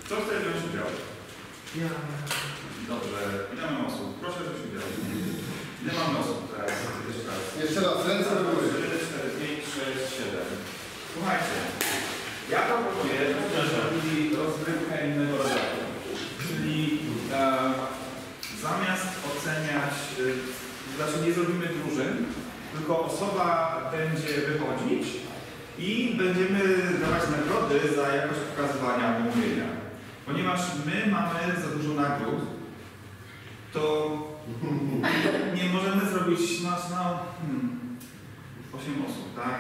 Kto chce wziąć udział? Ja. Dobrze. Ile mamy osób? Proszę wziąć udział. Ile mamy osób teraz? Jeszcze raz. Jeszcze raz, ręce do góry. 4, 5, 6, 7. Słuchajcie, ja proponuję, żebyśmy zrobili rozgrywkę innego rodzaju. Czyli zamiast oceniać, znaczy nie zrobimy drużyn, tylko osoba będzie wychodzić i będziemy dawać nagrody za jakość pokazywania albo mówienia. Ponieważ my mamy za dużo nagród, to nie możemy zrobić nas na 8 osób, tak?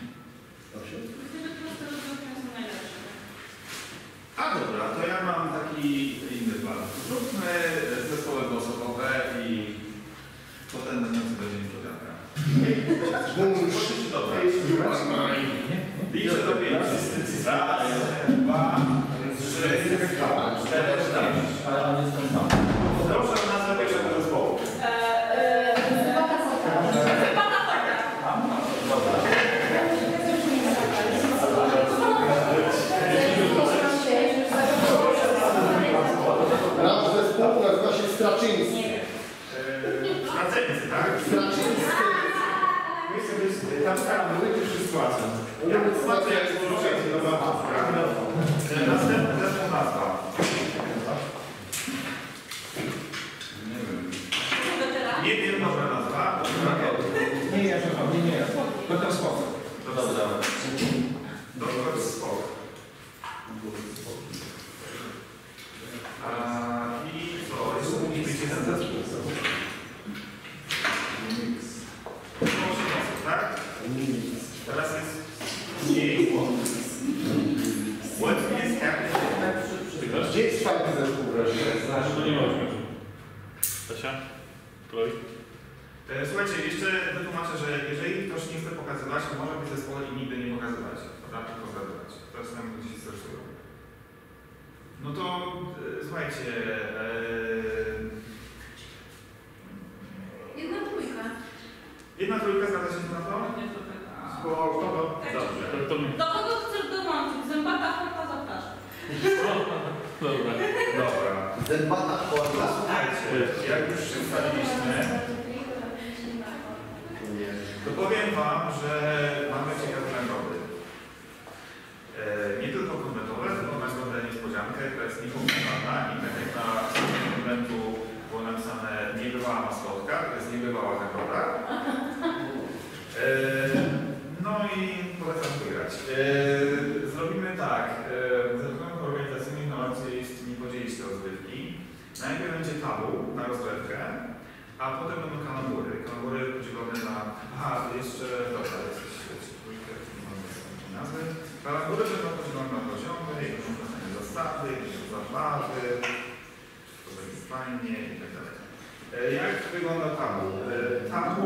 A dobra, to ja mam taki inny plan. Zróbmy zespoły głosowe i potem następny będzie niespodzianka. Dobra. Liczę do 5. Raz, 2, 3, 4, 5. Proszę o nazwę pierwszego zespołu. Nasz zespół nazywa się Straczyński. Straczyńcy, tak? Straczyński. My sobie tam staramy wszyscy sytuacją. Ja zobaczę, jak złożę do następny zespół nazwa. Nie wiem, dobra nazwa. Nie, Doktor Spock. Doktor Spock. I co? Jest mówić jeden zespół. Tak? Teraz jest mniej. What is happening? Gdzie jest fajny zespół wreszcie? Znaczy, to nie ma już. Stasia? Kolej? Słuchajcie, jeszcze wytłumaczę, że jeżeli ktoś nie chce pokazywać, to może być zespole i nigdy nie pokazywać. Prawda? Tylko zgadywać. To jest tam, gdzie się stresują. No to słuchajcie. Jedna trójka zgadza się na to? Dobrze. Do kogo chcesz dołączyć? Zębata, chłopca, zapraszam. Dobra. Dobra. Zębata chłodna. Słuchajcie, jak już się ustaliliśmy, to powiem wam, że mamy ciekawe nagrody. Nie tylko konwentowe, tylko nagrodę niespodziankę, która jest niepomnialna i tak jak na stronie konwentu było napisane niebywała maskotka, to jest niebywała nagroda. No i polecam wygrać. Zrobimy tak. Zatrudnionych organizacyjnych na akcji jest nie podzielić te rozgrywki. Najpierw będzie tabu na rozgrywkę, a potem będą kalambury. Kalambury podzielone na... Aha, jeszcze... Dobra, jest trójkę, nie mamy nazwy. Kalambury będą podzielone na poziomy, jakieś określone zasady, jakieś zabawy, to będzie fajnie i tak dalej. Jak wygląda tabu? Tabu...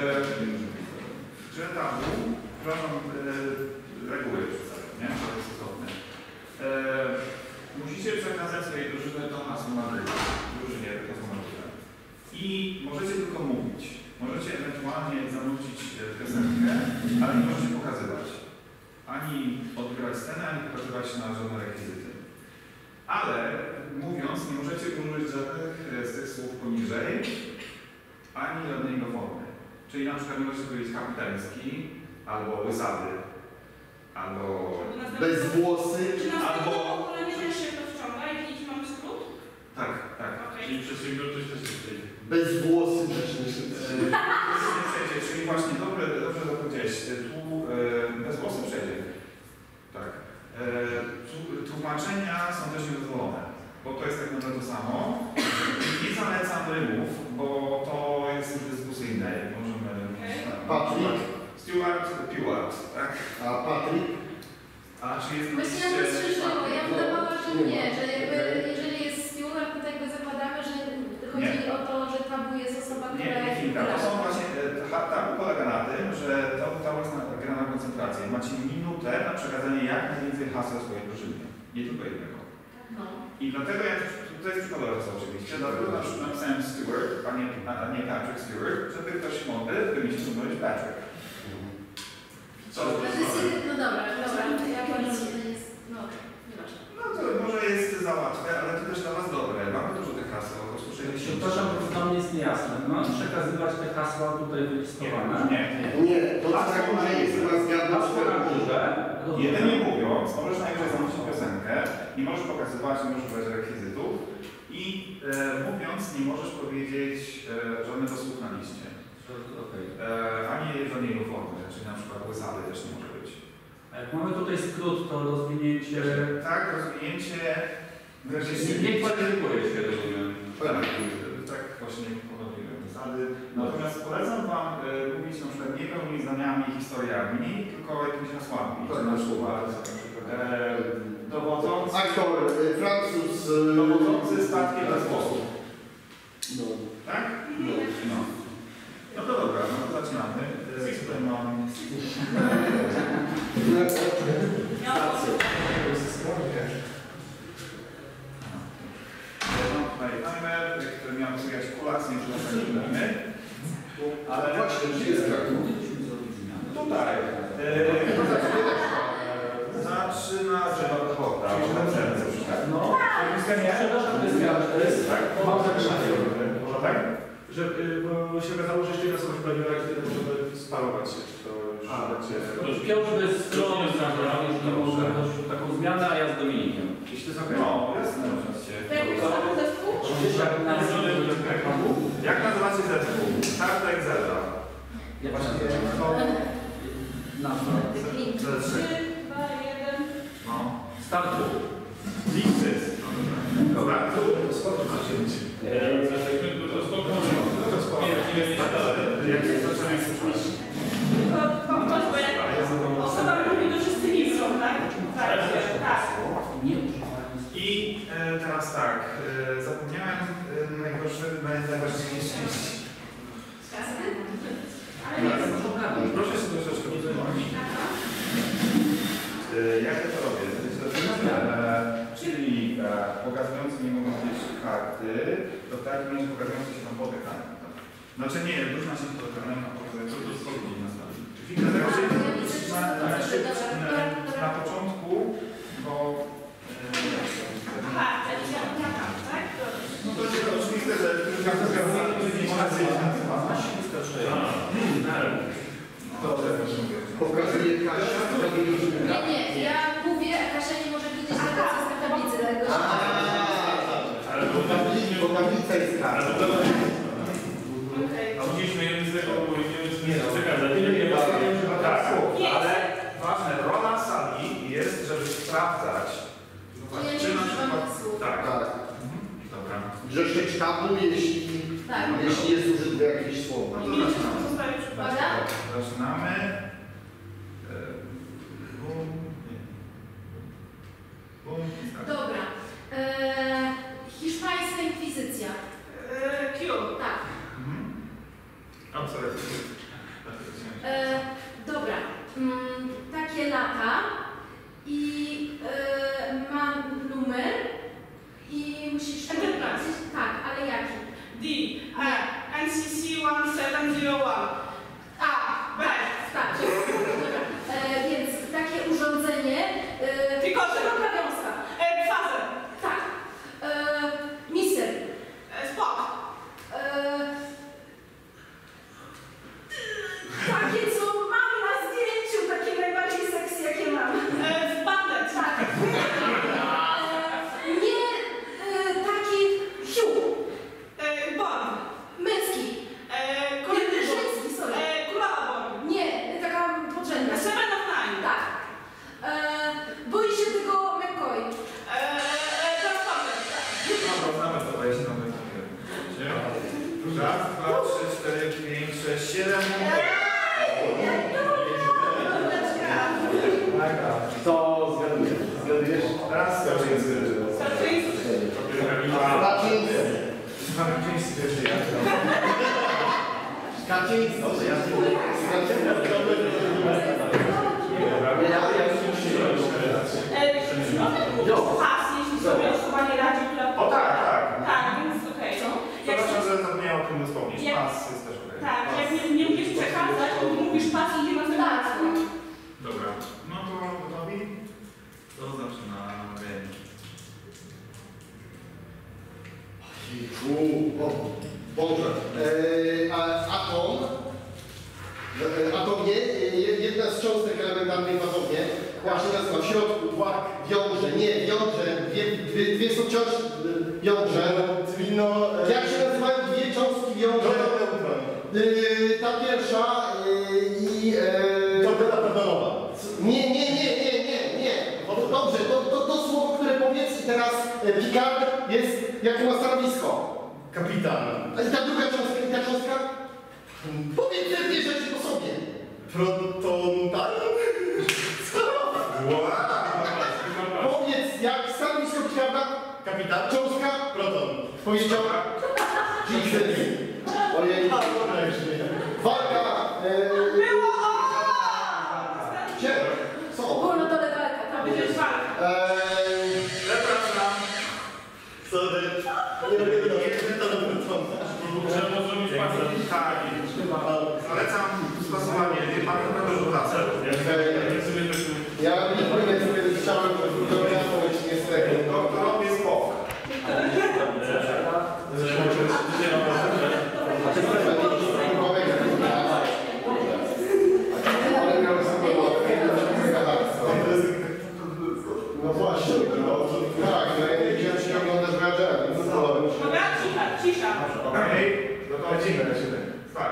przepraszam, reguły przedstawiam, nie? To jest istotne. Musicie przekazać swojej drużyny to hasło na drużynie, to hasło na górę. I możecie tylko mówić. Możecie ewentualnie zanucić piosenkę, ale nie możecie pokazywać. Ani odgrywać scenę, ani pokazywać na żadne rekwizyty. Ale mówiąc, nie możecie użyć żadnych z tych słów poniżej, ani żadnej formy. Czyli na przykład możecie powiedzieć kapitański, albo łysady, albo bezwłosy, albo... nie też się to wciąga, jeśli mamy skrót? Tak, tak. Okay. Czyli przedsiębiorczość też jest tutaj. bezwłosy też nie Przejdzie, czyli właśnie dobrze to powiedziałeś, tu bezwłosy przejdzie. Tak. Tłumaczenia są też niedozwolone, bo to jest tak naprawdę to samo. Nie zalecam rymów, bo to jest dyskusyjne. Możemy... Patrick. Stewart, Pewart, tak? A Patryk? A czy jest... Właśnie na to strzeliło. Ja wydawałam, że nie, że jakby, jeżeli jest steward, to jakby zakładamy, że chodzi o to, że tabu jest osoba, która... Nie, chwilka. To są właśnie... Tabu polega na tym, że to jest gra na koncentrację. Macie minutę na przekazanie jak najwięcej haseł swojej drużynie. Nie tylko jednego. No. I dlatego ja... To jest przykładowe oczywiście. Dlatego na przykład napisałem Stewart, a nie Patrick Stewart, żeby ktoś mądry wymyślił, że to jest Patrick. Co? No dobra, ja powiem, że to jest... No, nieważne. No to może jest hasła tutaj wylistowane. Nie. Nie, to tak, że jest chyba zgadnąć Hasło na górze. Jedynie mówiąc, możesz najwyżej zamówić piosenkę, nie możesz pokazywać, nie możesz używać rekwizytów i mówiąc nie możesz powiedzieć żadnego słów na liście. Okay. Ani żadnej formy, czyli na przykład łysady też nie może być. A jak mamy tutaj skrót, to rozwinięcie... Tak, rozwinięcie... Nie kwalifikuje się, rozumiem. Tak właśnie podobnie zasady. Natomiast polecam Wam mówić na przykład nie pełnymi zdaniami i historiami, tylko jakimiś hasłami. Tak, na przykład dowodzący... Aktor, Francuz... Dowodzący statkiem bez włosów. No. Tak? No. No. No to dobra, no to zaczynamy. Tutaj mam... Mam tutaj timer, który miał przyjechać kulac, nie przyjechać ale Właśnie, gdzie jest Kraków? tutaj. Zaczyna Żerochota. No, Przepraszam, to jest tak? mam zawieszanie. Może tak? Że, bo się okazało, że jeszcze jedna osoba pojawiła i wtedy możemy spalować się. To już Piotr bez strony zabrał, już nie może taką zmianę, a ja z Dominikiem. Jeśli to jest okej. No, jasne, oczywiście. Jaki zespół? Jak nazywacie zespół? Tartek Zelda. Ja właśnie nazwa. 3, 2, 1. No. Startu. Liczys. Dobra. Jak się zaczyna słuchać? Osoba mówi, to wszyscy widzą, tak? Tak. Nie używając. I teraz tak, zapomniałem najważniejsze. Proszę się troszeczkę uzupełnić. Jak ja to robię? Czyli pokazujący nie mogą być karty, to w takim razie pokazujący się tam pod ekranem. Znaczy nie, różna się pod ekranem, a pokazuje co to jest na sali. Na początku, bo... Aha, czyli ja tak? No to jest oczywiste, że każda nie może zjeść na dwa. Pokazuje Kasia, to Nie, ja mówię, a Kasia nie może widzieć tego, co jest na tablicy. Dlatego bo tablica jest Kasia. A widzieliśmy jeden z tego, bo nie tak, ale ważne, rola sali jest, żeby sprawdzać, czy na przykład... Tak, Tak. dobra. Grzeszczeć tabu, jeśli jest użyte jakieś słowo. No to zaczynamy. Zaczynamy. Bum. Bum. Dobra. Hiszpańska inkwizycja. Q. Tak. Absolutnie. Dobra. Takie lata i ma numer i musisz... Tak, ale jaki? D. NCC 1701. A. B. Tak. Dobra. Więc takie urządzenie... Tylko szeroka wiązka. Fazer. Tak. Mister. Spot. Takie, co mam na zdjęciu, takie najbardziej sexy, jakie mam. Bandet. Tak. Nie taki hiu. Bon. Męski. Żeński, sorry. Królowa Bon. Nie, taka podrzędna. 7 of 9. Tak. Boi się tego McCoy. Transporter. Dobra, znamy to, ja się tam raz, dwa, trzy, cztery, pięć, sześć, siedem. To zgadujesz. Zgadujesz? Raz, Kaczyński. Kaczyński. Kaczyński też jak to. Kaczyński. Pas, jeśli sobie osoba nie radzi, która... O tak, tak. Tak, więc okej. Przepraszam, że zapomniałem o tym wspomnieć. Jak- Pas jest też okej. Tak, jak nie umiesz przekazać, to mówisz pas i nie ma tego Tak. hasła. Dobra, no to gotowi? To zaczynamy. Boże. Atomie, jedna z cząstek elementarnych w atomie, właśnie nazywa w środku, tłak, wiąże, dwie są cząstki wiąże. Czyli no... Jak się nazywają dwie cząstki wiąże? Ta pierwsza i... Kotleta protonowa. Nie. Dobrze, to słowo, które powiedz i teraz Picard jest, jakie ma stanowisko? Kapitan. A i ta druga cząstka, i ta cząstka? Powiedz te dwie rzeczy po sobie. Protontan? Powiedz, jak stanowisko Picarda? Kapitan? Cząstka? Proton. Powiedział? Jesus. Ojej. Dobra, już nie. Walka. Było! Gdzie? Co? Było na dole walka, tam To jest walka. Przepraszam. Sorry. Nie robię to do protona. Trzeba zrobić pasę. Tak. Zalecam stosowanie, nie pan na pracę. Ja nigdy nie chciałem, żeby ja powiedzieć niestety. To robię spok. No właśnie, tak, ja nie chciałem się oglądać Rajera. Dobra, cisza. Okej, no to lecimy. Tak.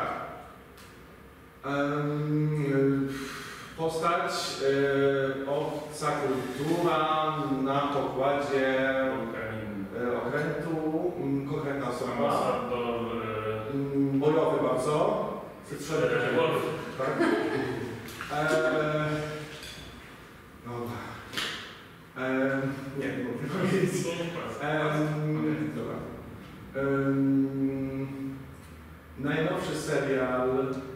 Postać obca kultura na pokładzie okrętu, konkretna osoba, bojowy bardzo, tak? Nie mogę powiedzieć. Dobra. Najnowszy serial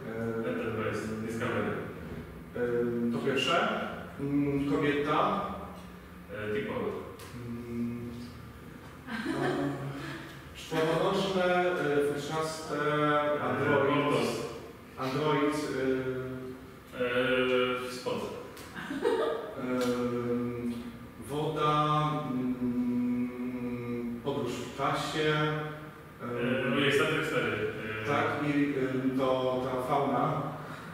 to pierwsze. Kobieta. Czworonożne, futrzaste, android. Woda. Podróż w czasie. Tak, i to ta fauna.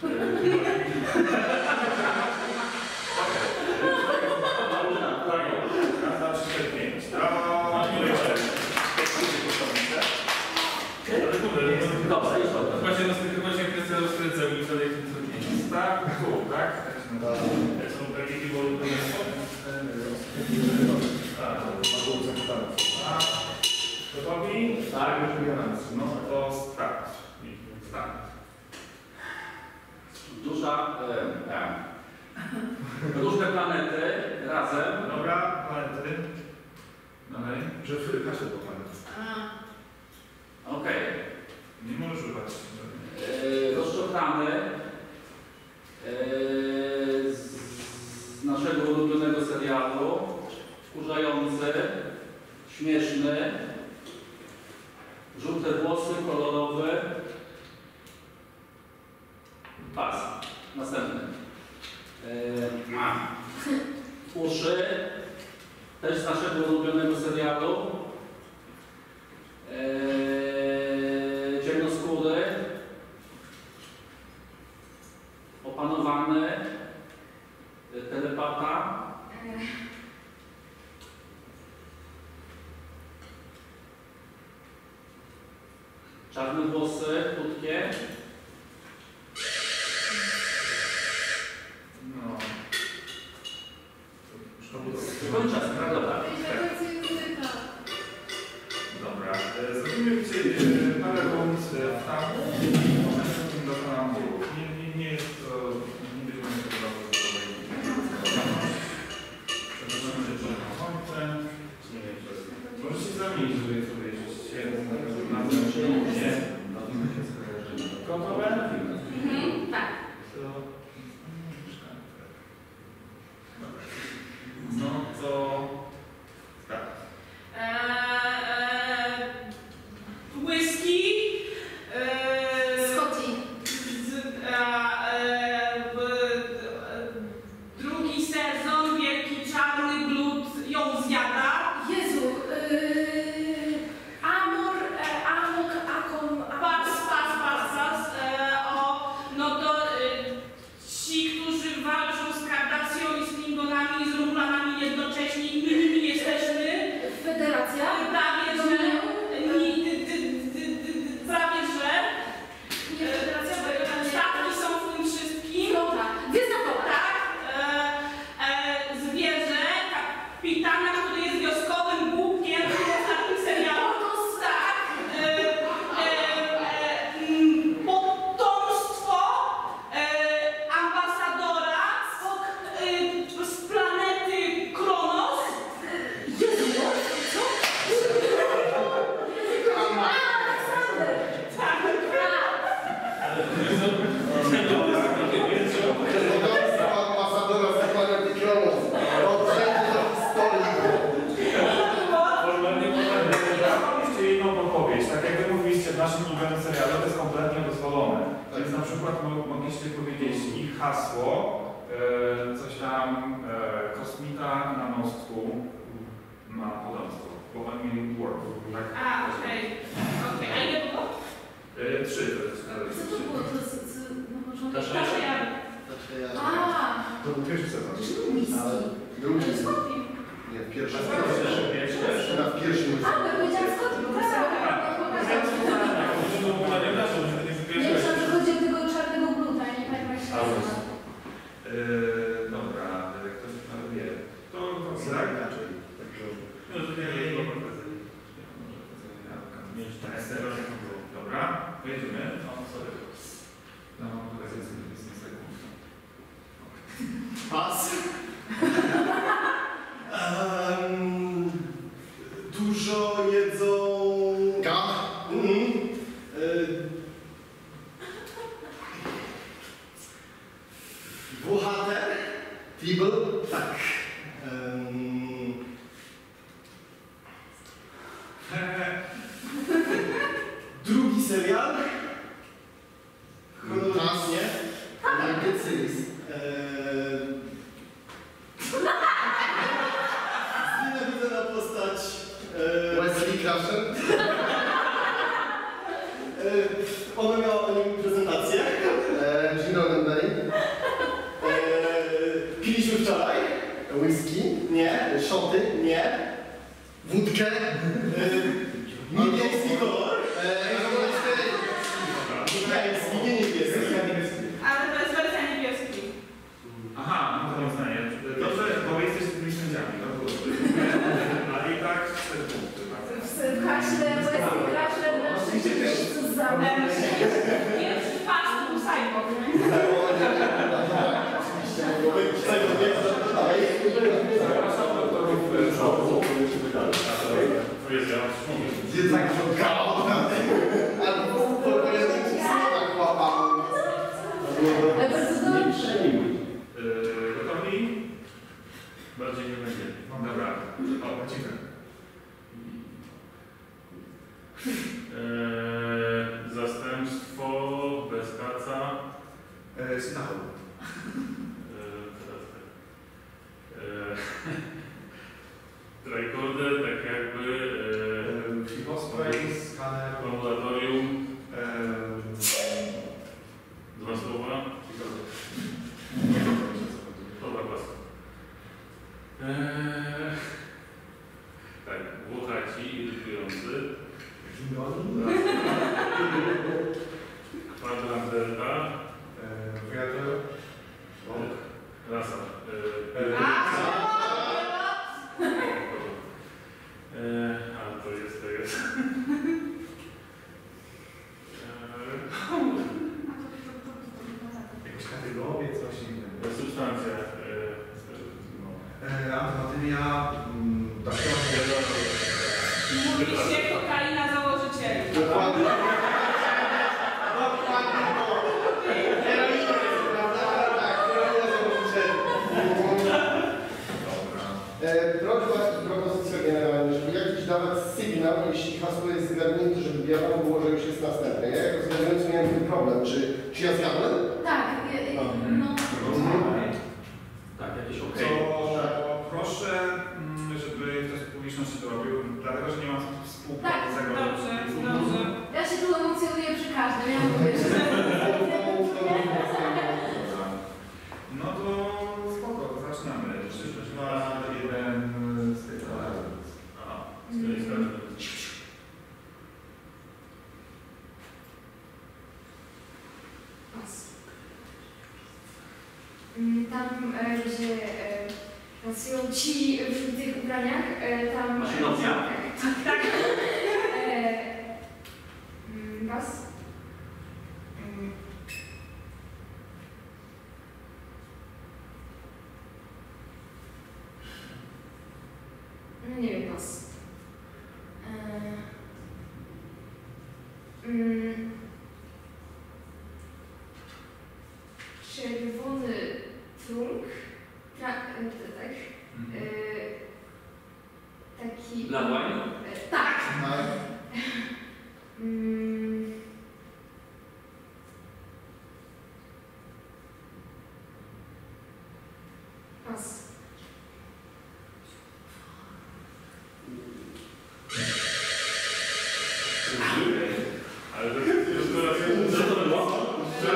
Gotowi? Tak. No to start. Różne planety razem. Dobra, planety. Dalej. Że wykaże do planety. Okej. Nie możesz używać. Rozczochrany z naszego ulubionego serialu, wkurzający, śmieszny, żółte włosy, kolorowy. Pas. Następny. Uszy, też z naszego ulubionego serialu. Ciemnoskóry, opanowany, telepata. Czarne włosy, krótkie. No. Kończę, dobra. Dobra. Zrobimy parę rund w tamu. Dokonam bólu. Nie jest to... Nie będziemy tego bardzo przepraszamy, że kończę. Możecie zamienić, żeby sobie świetnie na hasło, coś tam, kosmita na mostku ma potomstwo, bo oni mieli work, tak? A, okej. Okej, a ile było? 3 to jest. Co to było? To na początku? Też Proszę, ja. Znaczy ja... A, To był pierwszy sezon. czemu miski? Ale drugi. To jest kopi. Nie, w pierwszym. Pierwszy. Na w pierwszym. A, bo ja powiedziałam z kopi, bo Tak. myślałam, że chodzi o tego czarnego bluta, ja nie pamiętam jak się nazywa. Dobra, ktoś wie. To Tak, inaczej. Dobra, jedziemy. No, teraz jest 10 sekund. Pas. Dużo jedzą... Gap. Bohater. Fibel. Tak. Drugi serial. Chronologicznie. Good series. Znienawidzona postać. Wesley Crusher. Ona miała o nim prezentację. Gino Roddenberry. Piliśmy wczoraj. Whisky. Nie. Szoty. Nie. Wódkę. Niebieski kolor. Niebieski, nie niebieski. Ale to jest wersja niebieski. Aha, no to nie znaję. Dobrze, bo wy jesteście tymi sędziami, no to dobrze. Ale i tak 4 punkty. W kaśle, Wesley Crusher, co za Pierwszy pas to był Cyborg. Zapraszam doktorów Szorów. Jednak szukał. Albo po prostu tak łapał. Ale bardzo dobrze. Gotowi? Bardziej nie będzie. Dobra. O, lecimy. Zastępstwo bez kaca. Synachoł. Teraz tak. Tricorder, tak jakby Filospray, skaner. laboratorium. 2 słowa. Dobra, klasa. Tak, Włochaci irytujący. Kwadrandelta. Wiatr. Rasa. A to jest. Jakąś kategorię, coś innego. Substancja. Antymateria. Mówi się kokaina założycieli. Dokładnie. Dokładnie to. Heroina jest, prawda? Tak, heroina założycieli. Dobra. Prośba i propozycja generalnie, żeby jakiś dawać sygnał, jeśli hasło jest zgadnięte, żeby wiadomo było, że już jest następne. Ja jako zgadniający miałem ten problem. Czy ja zgadłem? Tak, no. Tak, jakieś To okej. proszę, żeby ktoś z publiczności to robił, dlatego że nie mam współpracy Tak, z zagrożeniem. Dobrze, dobrze. Ja się tu emocjonuję przy każdym, ja mówię, że... No to spoko, to zaczynamy. 3, 2, 1, z tej strony. Z tej strony. Tam, gdzie pracują ci w tych ubraniach, tam... Maszynownia? Tak. Was? No nie wiem, was. Czerwony trunk, tak, taki... Bloodwine? Tak. Tak. pas. Ale to już teraz co to było?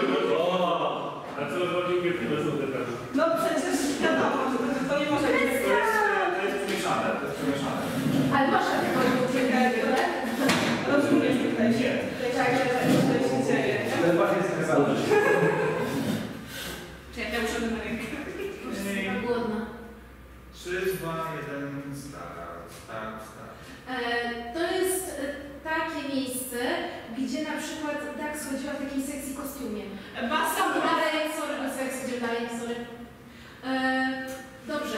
A co chodzi, jakie są te testy? No przecież wiadomo, że to nie może być. To jest przemieszane, to jest przemieszane. Ale masz takiego drugiego, tak? Rozumiesz, tutaj się, Nie. tutaj się dzieje. Ten pas jest skazany. Czekaj, ja muszę na rękę. Jestem głodna. 3, 2, 1, start. To jest takie miejsce, gdzie na przykład Dax chodziła w takiej sekcji kostiumie. Basen, Dalej, sorry, bez sekcji, idziemy dalej, sorry. Dobrze.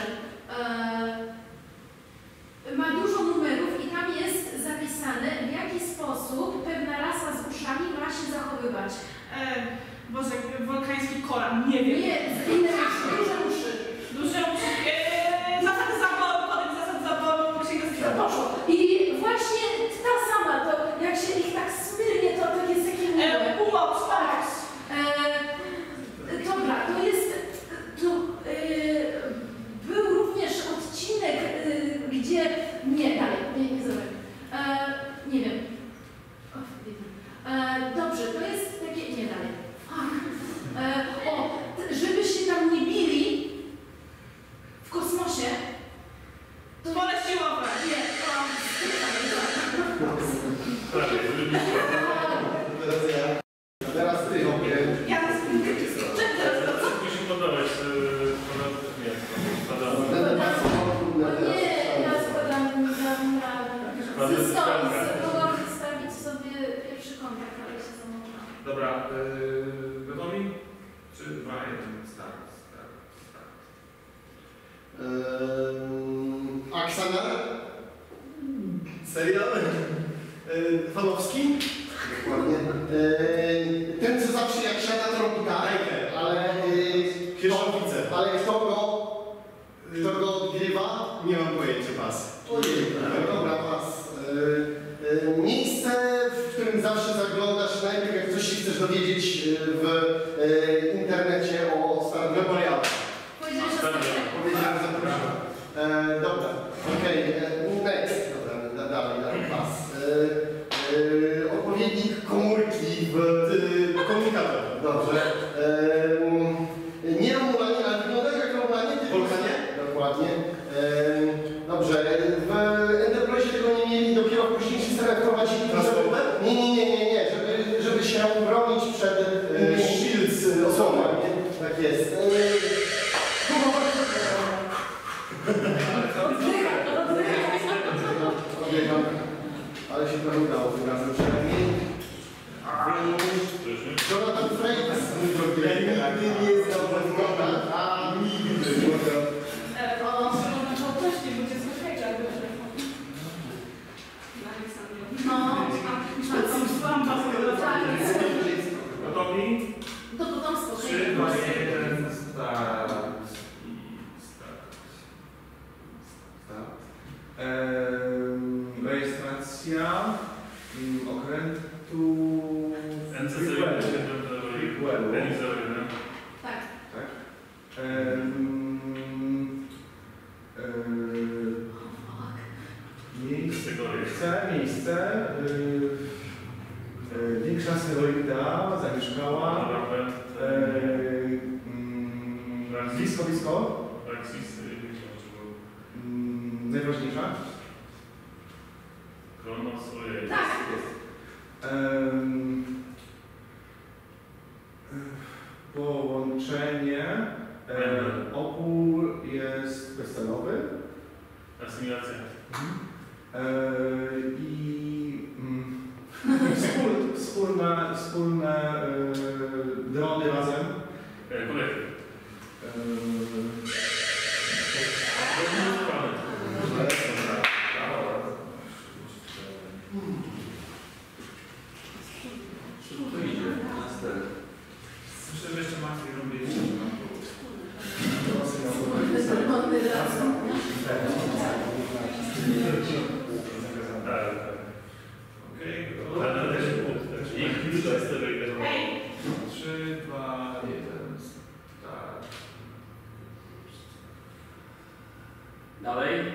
Ma dużo numerów i tam jest zapisane, w jaki sposób pewna rasa z uszami ma się zachowywać. Boże, wolkański koran, nie wiem. Nie, z inne duże uszy. Duże uszy. Zasady zaboru, kodeks zasad zaboru, księga To poszło. I właśnie ta sama, to jak się ich tak smyrnie, to jest takie miłe. Umoc, Tak. Dobra, to jest. Był również odcinek, gdzie. Nie, dalej, nie zrobię. Nie wiem. Dobrze, to jest takie. Nie, dalej. Żeby się tam nie bili w kosmosie. To pole siłowe. nie, Teraz ty. Ja nas Mi się podobać, nie, ja składam na mogłam przedstawić sobie pierwszy kontakt, ale się zamówiłam. Dobra, gotowi? 3, 2, 1, start. Aksana? Serial? Fanowski? Dokładnie. Ten, co zawsze jak siada, to robi tak, ale... Ale kto go odgrywa? Nie mam pojęcia, pas. Ojej, dobra, pas. Miejsce, w którym zawsze zaglądasz najpierw, jak coś się chcesz dowiedzieć w internecie o starym memoriale. Powiedziałeś ostatnio. Powiedziałem, że proszę. Dobra, okej, next. Dobra, dalej, pas. Odpowiednik komórki w komunikator. Dobrze. Nie Romulanie, ale wygląda jak Romulanie. Polkanie? Dokładnie. Dobrze, w Enterprise tego nie mieli, dopiero w późniejszych stronach wprowadzili. Nie, żeby się bronić przed shield osłoną. Tak jest. Ale się trochę udało tym razem przynajmniej. Jonathan Frakes. Ja nigdy nie znał Jonathan, a nigdy. To też nie będzie słyszeć, ale dobrze. Gotowi? To potomstwo. 3, 2, 1, start. Rejestracja okrętu Tak. Tak. Miejsce. Większa asteroida zamieszkała. Blisko. Najważniejsza. Tak. Połączenie. Opór jest bezcelowy. Asymilacja. I wspólne drony razem. Kolektyw. Myślę, że jeszcze Maciej robi Okej, Ale też punkt. I 3, 2, 1. Dalej.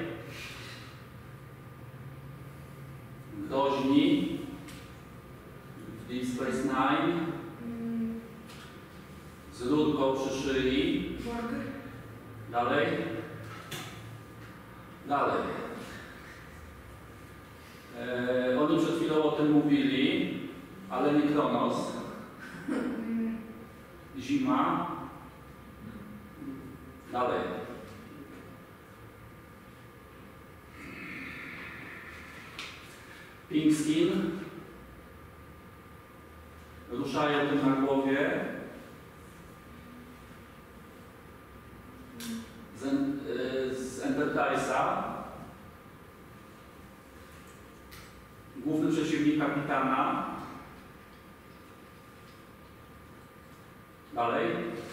Groźni. Deep Space Nine. Z rurką przy szyi. Dalej. Dalej. Oni przed chwilą o tym mówili, ale nie Kronos. Zima. Dalej. Pink Skin. Ruszają tym na głowie. Z Enterprise'a. Główny przeciwnik kapitana. Dalej.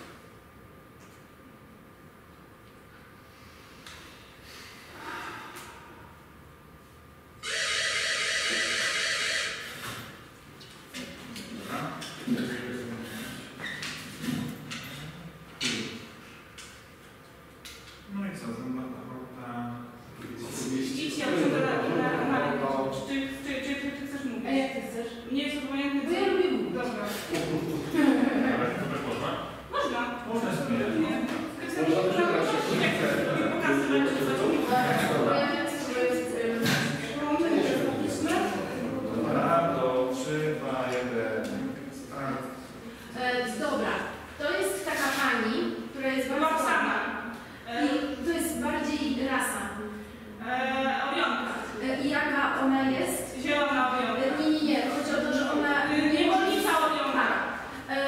No i co, zębata chłopta. Idź, ja muszę czy ty chcesz mówić? A jak ty chcesz? Nie jest obojętne. Bo ja lubię mówić. Dobra. Ale to tak można? Można. Można sobie. Nie. Pokazywać, że coś Bo ja wiem, co to jest połączenie telefoniczne. Dobra, to 3, 2, 1. Start. Dobra, to jest taka pani, która jest bardzo Roxana. I to jest bardziej rasa. Orionka. I jaka ona jest? Zielona orionka. Nie. Chodzi o to, że ona... Niewolnica orionka. Tak.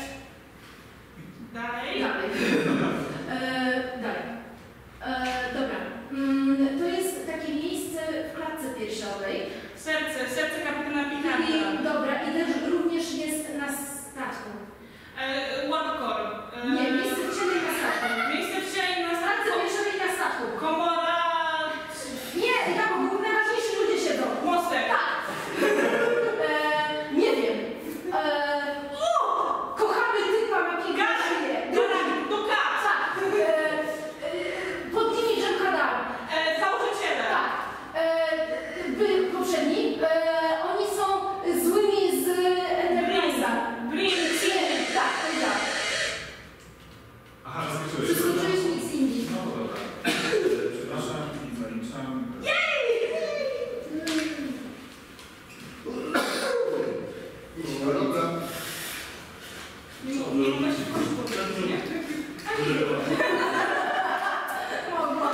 Dalej. Dalej. Dalej. Dobra. To jest takie miejsce w klatce piersiowej. Serce kapitana Picarda. I dobra, i też również jest na statku. Łapkor. Nie, miejsce wcielej na statku. Miejsce wcielej na W klatce statku. piersiowej na statku. Komora. Nie, tam najważniejsi ludzie siedzą. Mostek. Tak. Nie wiem. Kochamy typa na Picardzie. Duka. Tak. Pod nimi Jemkadar. Założyciele. Tak. Poprzedni. Oni są złymi z Enterprise'a. Brin. Tak, tak. Aha, zaskoczyłeś. Przeskoczyłeś nic Indii. No to dobra. Przepraszam, nie zaliczam. No dobra. Nie mogę się poszkodzić, nie? Mogła.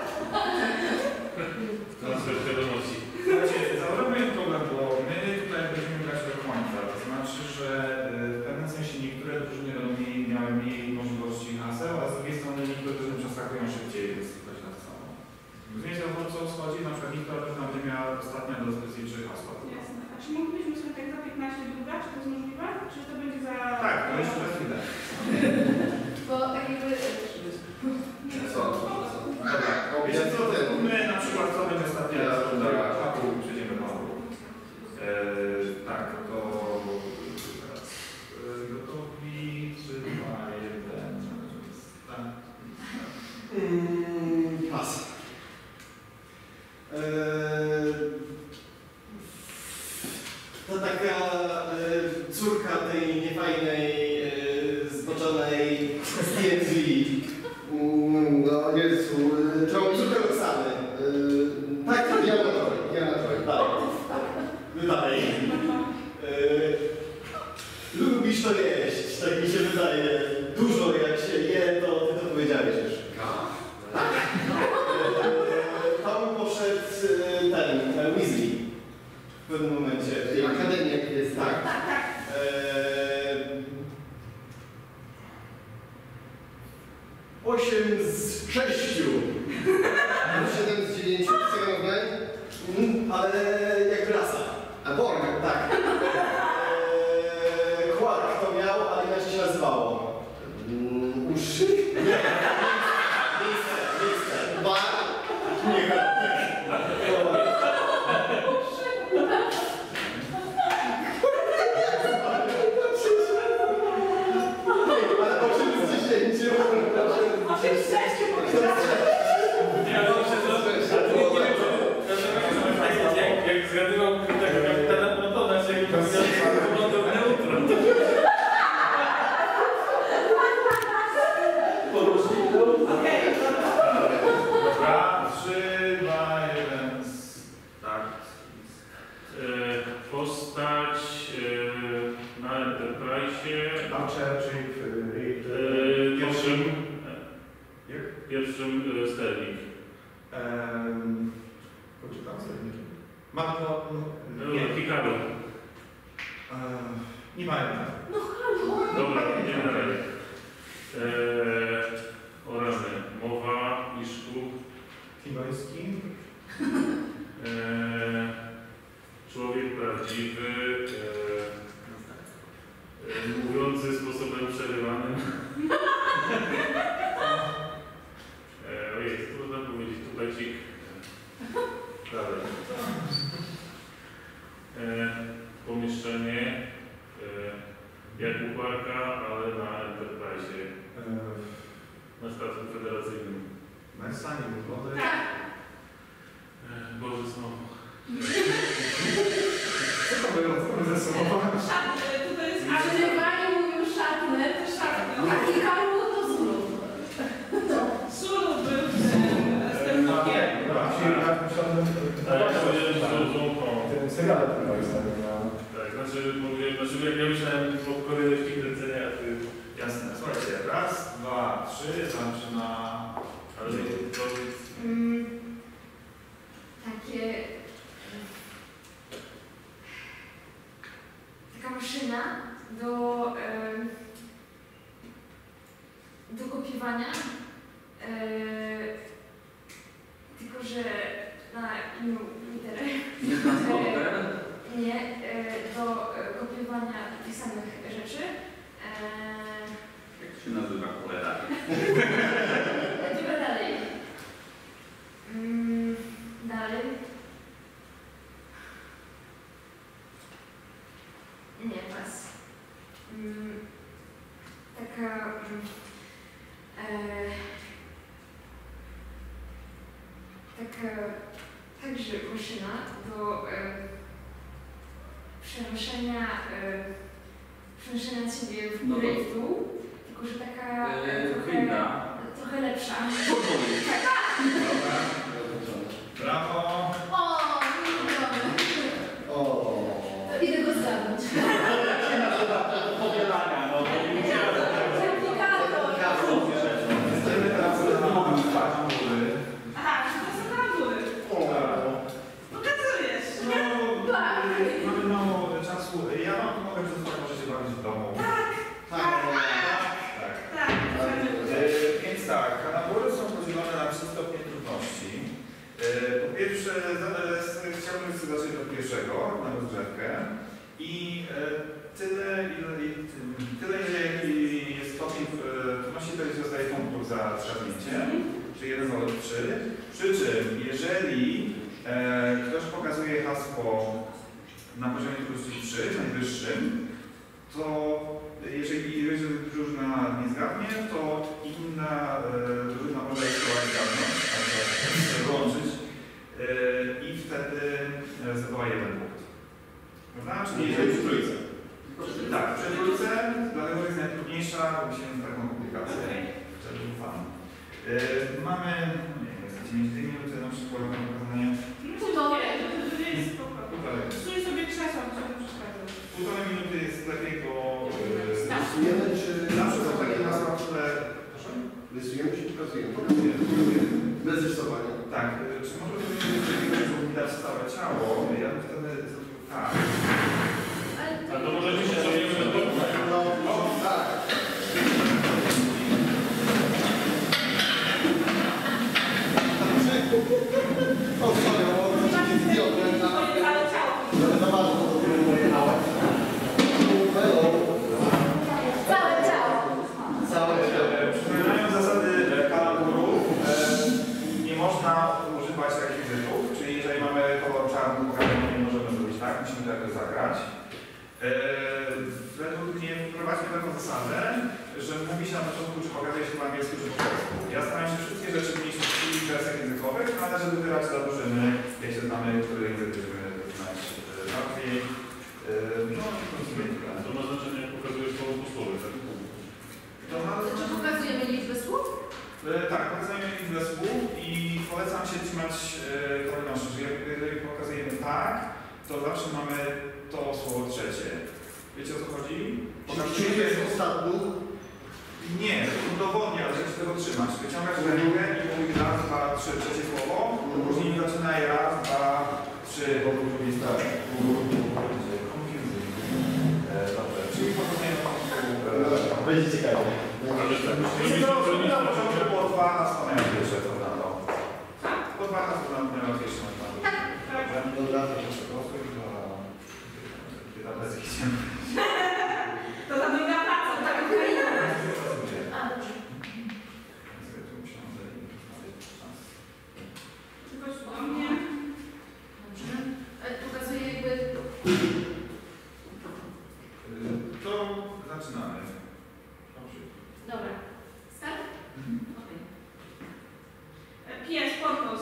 Transfer wiadomości. Słuchajcie, zauważyłem problem, bo my tutaj będziemy grać do końca. To znaczy, że w pewnym sensie niektóre drużyny będą miały mniej możliwości haseł, a z drugiej strony niektóre drużyny przeskakują szybciej, więc to źle samo. Rozumiecie, o co chodzi? Na przykład niektóra drużyna będzie miała ostatnia do dyspozycji 3 hasła. Jasne. A czy moglibyśmy sobie tak za 15 druga? Czy to jest możliwe? Czy to będzie za... Tak, to jeszcze za chwilę. Bo tak jakby... Co? Dobra, wiecie co, my na przykład co będzie ostatnia runda, Papu, przejdziemy Papu. Tak, to teraz gotowi, 3, 2, 1, start. Pas. To taka córka tej niefajnej, zboczonej DMV. No Jezu, Córka Roxany. Tak, ja na to. Dalej. Lubisz to jeść, tak mi się wydaje. Dużo jak się je, to ty to powiedziałeś już. Tam poszedł ten Weasley w pewnym momencie. Akademia jest, tak? Tak, tak. 8 z 6. 7 z 9, Ale jak rasa. A Borg. Tak. Quark to miał, ale inaczej się nazywało. Uszy. Miejsce. Bar. Nie, ale 8 z 10. 8 z 6 powiedziałam. Ja dobrze Pierwszym sternik. Poczytam sternikiem. Mam to... Nie, Hikaru. Nie pamiętam. No halo! Dobra, idziemy dalej. O rany. Mowa, Iszku. Tibański. Człowiek prawdziwy. Mówiący sposobem przerywanym. Ojej, co można powiedzieć? Tubecik. Dalej. Pomieszczenie. Jak układka, ale na Enterprise. Na statku federacyjnym. Mersanie, wody. Tak. Boże, znowu. Co to było? Co to było ze sobą? Tutaj jest... A Żydywani mówią szatne, to szatne. A Hikaru to zrób. Sulu był sternikiem. Tym serialem chyba jest Tak, znaczy jak ja myślałem o kolejności kręcenia, a ty... Jasne. Słuchajcie, raz, dwa, trzy, zaczyna... Ale to jest... Takie... Taka maszyna do kopiowania, tylko że na inną literę. Nie transporter? Nie, do kopiowania tych samych rzeczy. Jak się nazywa cholera? Dobra, dalej. Dalej. Nie, pas. Taka... także maszyna do przenoszenia ciebie w górę i w dół, tylko że taka trochę lepsza. Brawo! O, to idę go zgadnąć. Powielania, no. Jesteśmy teraz na góry. Aha, czy to są kangury? Pokazujesz. Mamy mało czasu. Ja wam mogę przedstawić, możecie bawić w domu. Tak. Więc tak, kanabury są podzielone na 3 stopnie trudności. Po pierwsze, chciałbym zacząć od pierwszego, na rozgrzewkę. I tyle ile jest stopień trudności, to zostaje punktów za trzaśnięcie, czyli 1 z 3. Przy czym, jeżeli ktoś pokazuje hasło na poziomie trudności 3, najwyższym, to jeżeli drużyna nie zgadnie, to inna drużyna może zgadnąć, wyłączyć i wtedy zdobywa 1 punkt. Prawda? Czyli jeżeli przy trójce. Tak, przy trójce, dlatego jest najtrudniejsza, musimy taką komplikację. Wtedy ufam. Mamy, nie wiem, chcecie mieć 2 minuty na przykład na pokazanie. Jest spoko. Psuj sobie krzesło, bo się przeszkadza. 1,5 minuty jest lepiej, bo Rysujemy czy... zawsze są takie nazwa, które... Proszę? Rysujemy czy pokazujemy? Bez rysowania. Tak, czy może to być widać całe ciało? Ja bym wtedy zrobił tak. A to możecie się zrobić na to? No, tak. O, sorry, bo to jest zdjąłem na... Ale za bardzo to było moje małe. Całe ciało. Całe ciało. Przypominają zasady kalamburów, nie można używać rekwizytów, czyli jeżeli mamy kolor czarny, nie możemy zrobić tak, musimy to jakoś zagrać. Według mnie wprowadźmy taką zasadę, że mówi się na początku, czy pokazuje się po angielsku, czy po polsku. Ja staram się wszystkie rzeczy mniejsze w wersjach językowych, ale żeby wybierać dla drużyny, jak się znamy, który język będziemy znać łatwiej. No i konsumentka. To ma znaczenie, jak pokazujesz słowo po słowie, tak? To ma Czy pokazujemy liczbę słów? Tak, pokazujemy liczbę słów i polecam się trzymać kolejności, że jeżeli pokazujemy tak, to zawsze mamy to słowo trzecie. Wiecie o co chodzi? Czyli jest ostatni? Nie, udowodnię, ale żeby się tego trzymać. Wyciągasz rękę 3, trzecie słowo, to później zaczynaj raz, 2, 3, bo drugi start. Dobrze, czyli potem Będzie ciekawe. na początku było 2, a wspomniałem pierwsze, co na to. Po 2 a wspomniałem najłatwiejsze na to. Dobra. To ta druga praca, tak? A, dobrze. Chodź do mnie. Dobrze. Pokazuję jakby... To zaczynamy. Dobra. Start? Okej. Pies, podnos,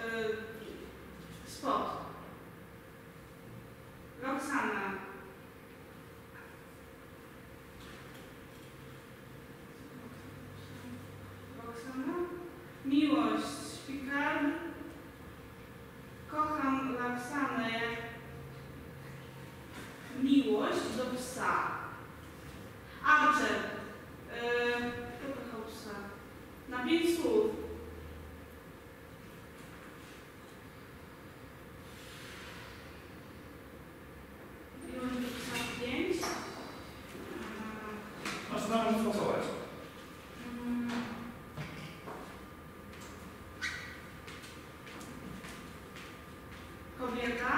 spot. Roxana. Roxana. Miłość, Picard. Kocham Roxanę jak miłość do psa. Archer. Kto kochał psa? Na 5 słów. Miłość do psa 5. Znaczy, no, możesz stosować. Kobieta.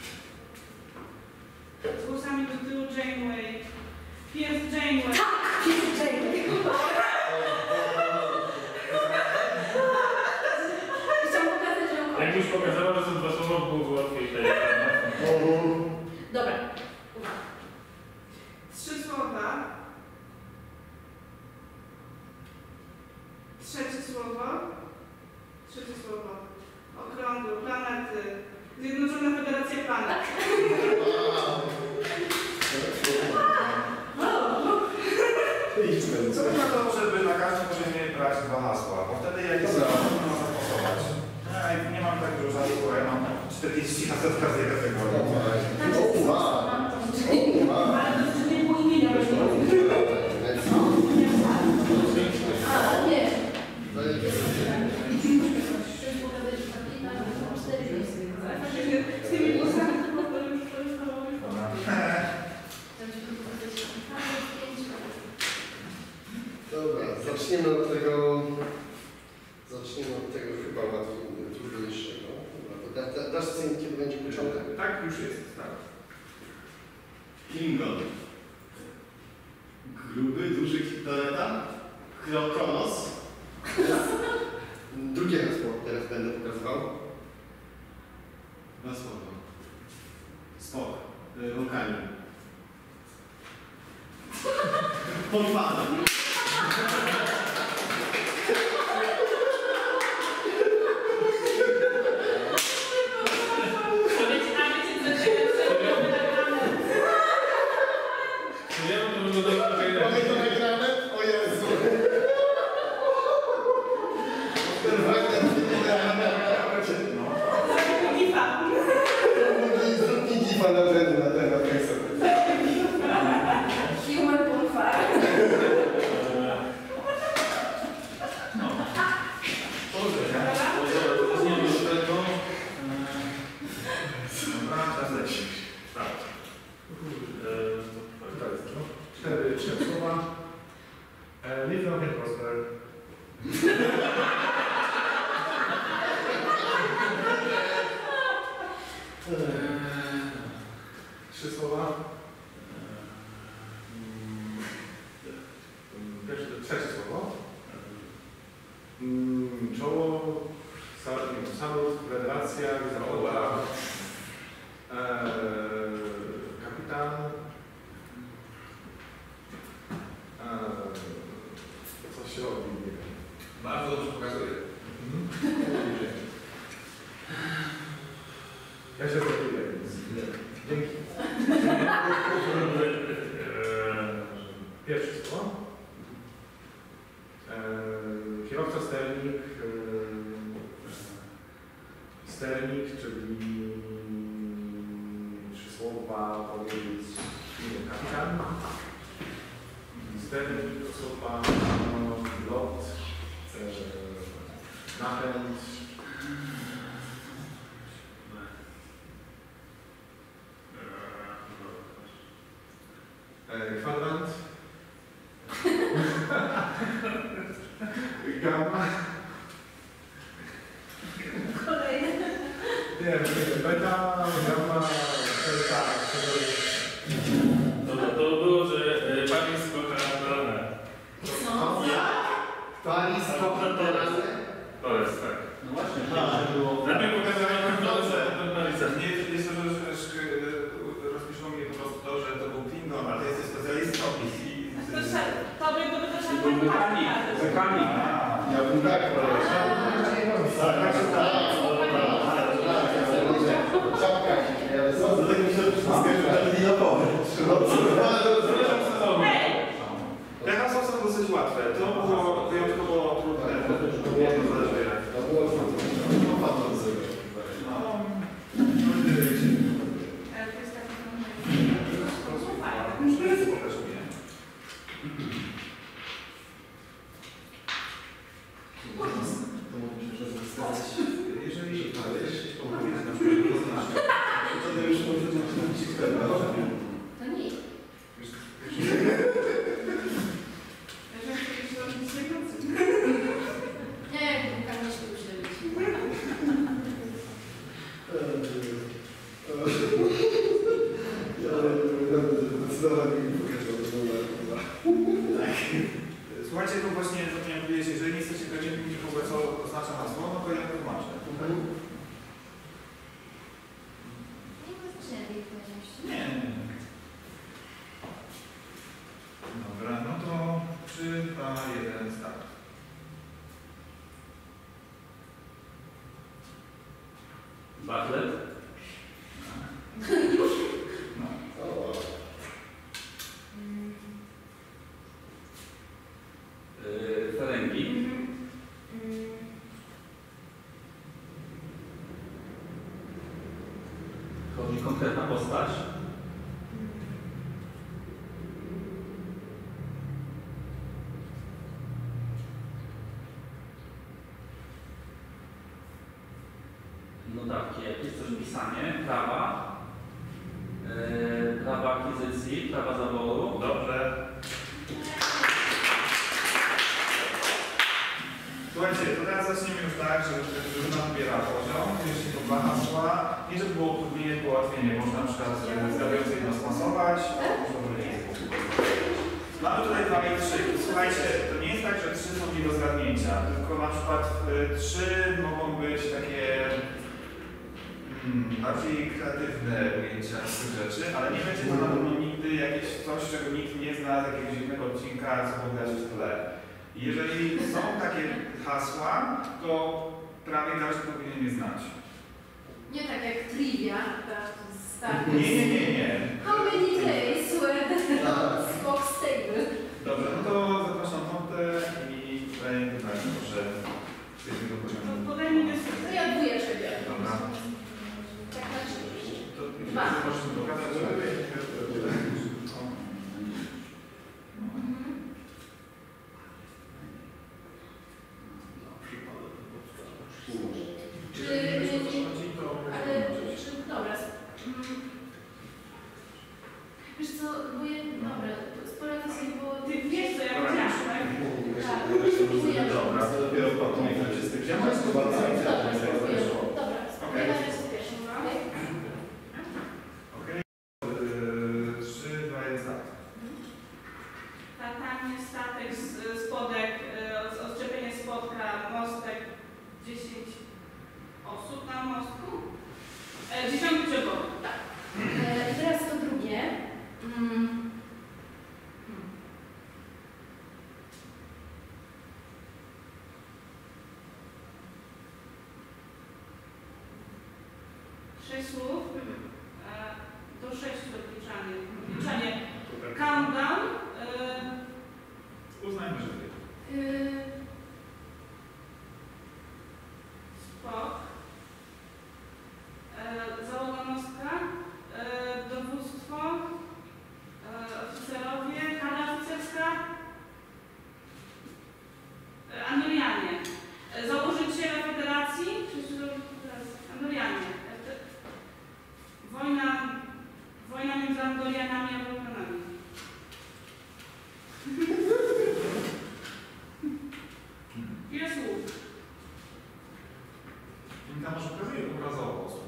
Z włosami do tyłu Janeway. Pies Janeway. Chciałam pokazać, że ją Jak już pokazała, że są dwa słowa, było łatwiej. Dobra. 3 słowa. Trzecie słowo. Trzecie słowo. Okrągły, planety. Zjednoczona Federacja Planet. Co by na to, żeby na każdym poziomie brać 2 hasła, bo wtedy jak jest można zastosować. Nie mam tak dużo czasu, bo ja mam 40 haseł w każdej kategorii. Ale to nie było imienia, bo A, nie. Chcesz pokazać, że taki na 4 miejsca. z tymi głosami to było Dobra, zaczniemy od tego chyba trudniejszego. Dobra, dasz scenę, kiedy będzie początek? Tak już jest, tak. Klingon. Gruby, duży hipnoleta. Kronos. Drugiego słowa teraz będę pokazywał. Dwa słowa. Spok. Wulkanin. Polfana. Mamy to nagrane? O Jezu! Zrób mi gifa na temat tekstu. Human bonfire. Dobra, teraz leci. Tak. 4 słowa. Live long and prosper. Trzy słowa. Trzecie słowo. Czoło, salut, federacja, zawoła, kapitan, coś się robi, nie wiem. Bardzo dobrze pokazuje. Ja się zrobię, więc dzięki. Pierwsze słowo. Kierowca sternik, czyli 3 słowa powiedzieć, nie wiem, kapitan. Sternik, osoba, lot, napęd, Kwadrant. Gamma. Kolejny. Nie, beta, gamma, delta. Dobra, to było, że pani skokarane. Co? Palisko naturalne. To jest tak. No właśnie, że było... Najpierw pokazałem Nie, jest to, że rozpiszą mi po prostu to, że to był Klingon, a ty jesteś specjalistą To byłby też Mechanik. Ja bym tak powiedział. Czapka. Co? To tak mi się wszystko już na powrót. Te hasła są dosyć łatwe. To było wyjątkowo trudne. To było Jeżeli To nie. Nie, tam nie się uśledzić. Słuchajcie, to właśnie zapomniałem powiedzieć, jeżeli nie jesteście pewni w ogóle co oznacza hasło, no to ja wytłumaczę. Nie ma znaczenia tej odpowiedzialności. Nie. Dobra, no to 3, 2, 1, start. Bartlett. No. Ferengi. Chodzi konkretna postać. No tak, jak jest też pisanie, prawa, prawa akwizycji, prawa zaboru. Dobrze. Słuchajcie, to teraz zaczniemy już tak, że drużyna wybiera poziom, jeśli to dwa hasła. Nie żeby było utrudnienie, było ułatwienie. Można na przykład zgadując jedno spasować, można nie. Mamy tutaj 2 i 3. Słuchajcie, to nie jest tak, że 3 są nie do zgadnięcia, tylko na przykład 3 mogą być takie bardziej kreatywne ujęcia z tych rzeczy, ale nie będzie to na pewno nigdy jakieś coś, czego nikt nie zna z jakiegoś innego odcinka, co wydarzy w tle. Jeżeli są takie hasła, to prawie każdy powinien je znać. Nie tak jak trivia, tak? Start. Nie. How many days were the box stable? Dobrze, no to zapraszam Montę i tutaj proszę z jednego poziomu. Podaj mi jest. To ja dwójeczkę biorę. Dobra. Tak na szybkość. To Dwa. proszę mi pokazać, żeby... Dobra. Wiesz co, bo ja, dobra, sporo to sobie było... Ty wiesz, co ja powiedziałam, tak? Tak, próbuję. Dobra, To dopiero potem, jak się z tym wziąłem, to bardzo Dobra, spróbuję z pierwszą. Okej. 3, 2, 1, start. Latanie, statek, spodek, odczepienie spodka, mostek, 10 osób na mostku. 10 przeborów, tak. I teraz to drugie. Sześć słów. Do 6 odliczanie. Odliczanie. Countdown. Uznajmy, że Spok. Załoga mostka. Dowództwo. Oficerowie. Karta oficerska. Andorianie. Założyciele federacji. Wszyscy słów. Inka może pokazuje obrazowo po prostu.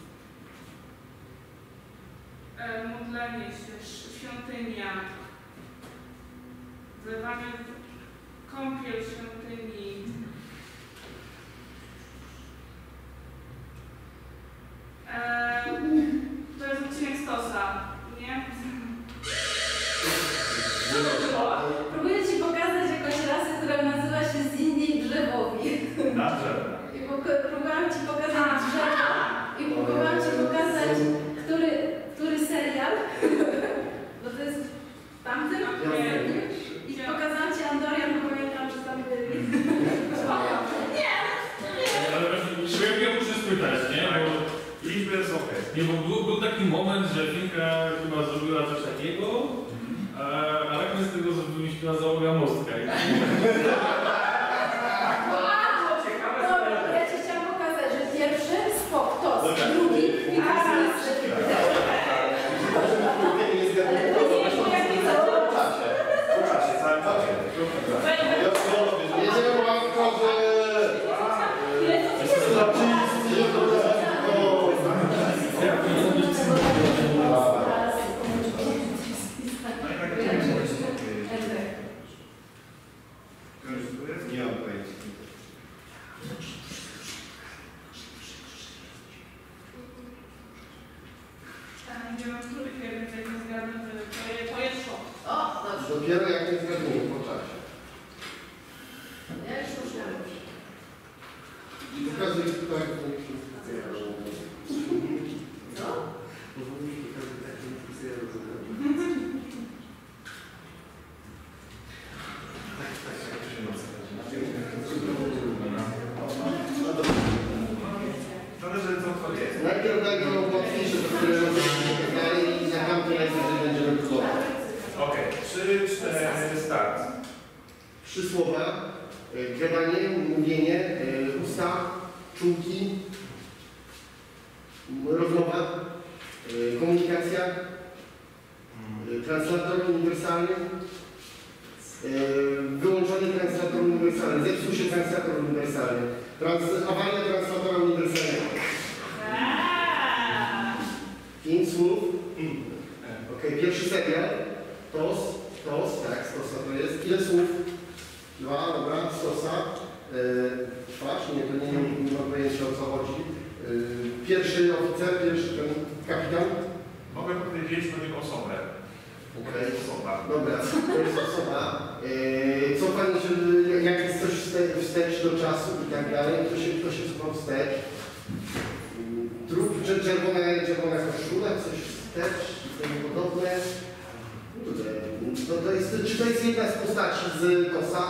Modlenie się, świątynia, wlewanie, kąpiel w świątyni. To jest odcinek Stosa, nie? Próbuję Ci pokazać jakąś rasę, która nazywa się z Indii drzewowi. Na drzewo. I próbowałam Ci pokazać drzewo i próbowałam Ci pokazać, który serial, bo to jest tamtym. I pokazałam Ci Andorian, bo pamiętam, że tam byli. Nie! Ale właśnie, ja muszę spytać, nie? Bo Liczby jest ok. nie, bo był taki moment, że Finka chyba zrobiła coś takiego, a Arachne z tego wymyśliła załoga mostka. Dobra, ja Ci chciałam pokazać, że pierwszy spok, tos, drugi i następny. Ale to nie jest jak nie W czasie, całym czasie. Jedziemy ławko, że... Ile to jest? No i tak będziemy powiedzieć. Nie mam pojęcia. Idziemy w trójkę, więc jak nie zgadnę, to jest szok. O, dobrze. Dopiero jak nie zgadniemy po czasie. Ja już muszę. Pokazuj tak, Co? Zależy co to jest. najpierw daj go łatwiejsze, do którego pokazali i na tamto najwyżej będziemy próbować. Ok, 3, 4, start. 3 słowa. Gadanie, mówienie, usta, czułki, rozmowa, komunikacja, translator uniwersalny, wyłączony translator uniwersalny, zepsuł się translator uniwersalny, awaria translatora uniwersalnego. 5 słów. Ok, pierwszy serial. TOS, tak, Stosa to jest. Ile słów? 2, dobra, Stosa. Twarz, nie, to nie mam pojęcia o co chodzi. Pierwszy oficer, pierwszy ten kapitan. Mogę powiedzieć do niego osobę. Okej. Osoba. Dobra, to jest osoba. Co pani, jak jest coś wstecz do czasu i tak dalej, to się cofał wstecz. Trup, czerwona koszula, coś wstecz i tym podobne. To jest, czy to jest jedna z postaci z TOS-a?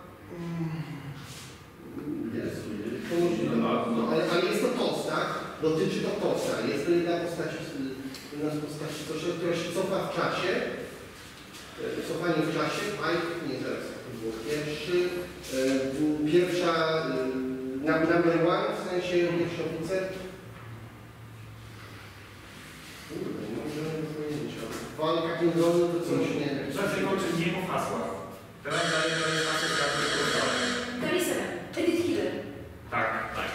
Jest, to możliwe. No, ale jest to TOS, tak? Dotyczy to TOS-a. Jest to jedna z postaci, która się cofa w czasie. Cofanie w czasie, nie zaraz, to było pierwsza, number one, w sensie pierwszy oficer. Kurde, nie mam żadnego pojęcia. Walka Kingdonu to coś, nie wiem. Czas się kończy nie mów hasła. Teraz daję hasło, które korzystałem. Karisera, Edith Hiller. Tak.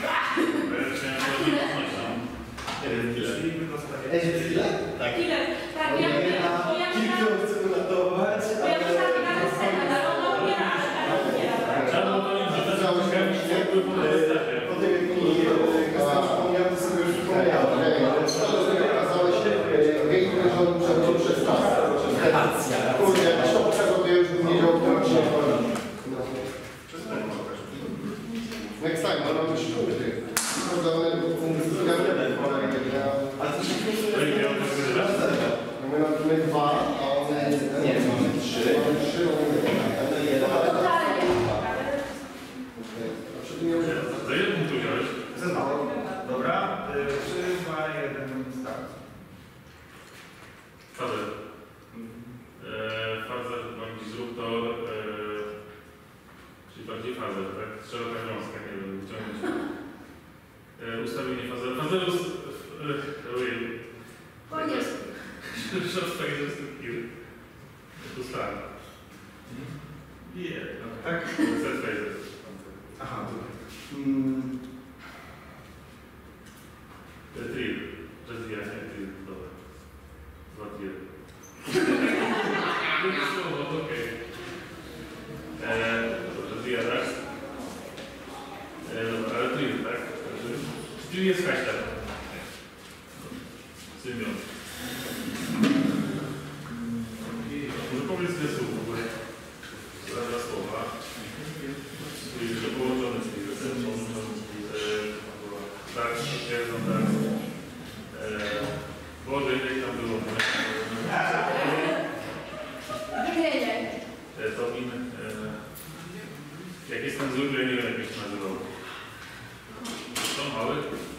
Czyli my dostajemy. Ile? Tak. Ile? Tak, ja Kilku chcemy ratować, bo ja myślałam, że nawet scena, ale ona umiera, ale umiera. Trzeba było to liczyć, że to jest jakby po wystawie. potem jak mi Kastan przypomniał, to sobie już przypomniałem. Okazało się, Gator rząd przechodził przez czas. Kurde, jak to pokazał, to ja już bym wiedział, kto ci nie chodzi. Next time, ale mam też punkty. Ale to się My mamy 2, a one... Nie, mamy 3. Mamy 3, one 1. Totalnie. Za ile punktów wziąłeś? Ze dwa. Dobra. 3, 2, 1, start. Fazer. Fazer, bądź zrób to, czyli bardziej fazer, tak? Szeroka wiązka, nie wiem, wyciągnąć. Ustawienie fazer. Fazerus, ojej. Koniec. Szostak jest kill. Ustawię. Nie. Tak? Set phaser. Aha. Trill. Rozwijanie trill. Dobra. 2 trill. Okej. Rozwija, tak? Dobra, ale trill, tak? Trill jest hashtag. Symion. Może powiedz te słów w ogóle. Za słowa. Czyli to połączone z tym. Tak, potwierdzą, tak. Boże, ile tam było? To min... Jak jestem zły, to ja nie wiem, jak się nazywał. To mały?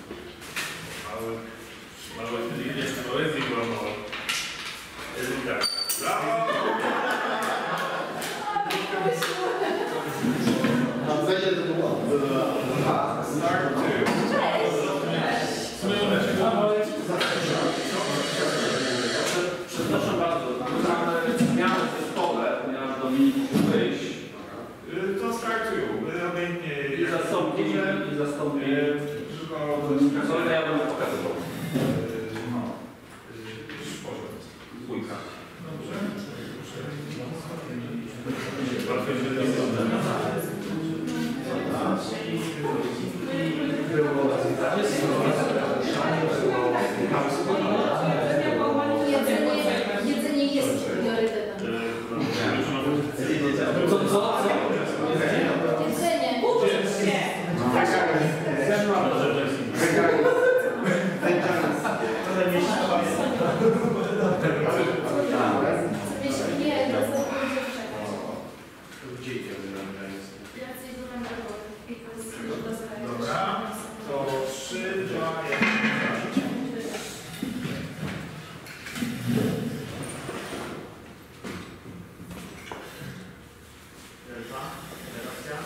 Mały, czyli jest poezji była mała. Tak. Brawo! Zajdzie to było. Start 2. Przepraszam bardzo, zmiany w zespole, ponieważ Dominik musi wyjść. To start 2. Obojętnie. I zastąpi. Tylko... Co ja będę pokazywał? No. Porząd. Dwójka. Dobrze. Łatwiej się Jedzenie jest priorytetem. Co? Jedzenie. Nie, to jest Dobra. To 3, 2, 1. Delta. Generacja.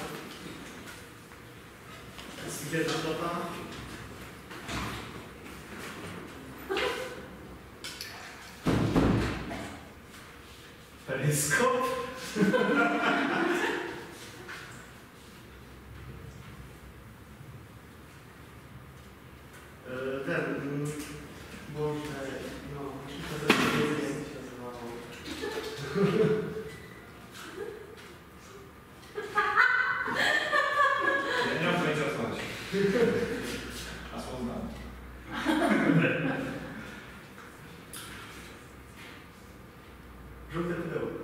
Gdzie ta flota? Periskop. Ja nie mam pojęcia o co chodzi. A słowo znam. Żółte pudełko.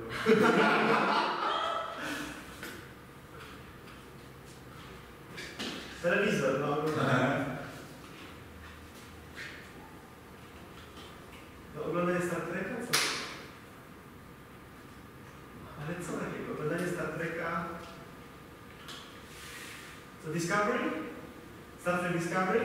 Telewizor, no. No oglądanie Star Treka? Co? Ale co takiego? Oglądanie Star Treka? Co, Discovery? Star Trek Discovery?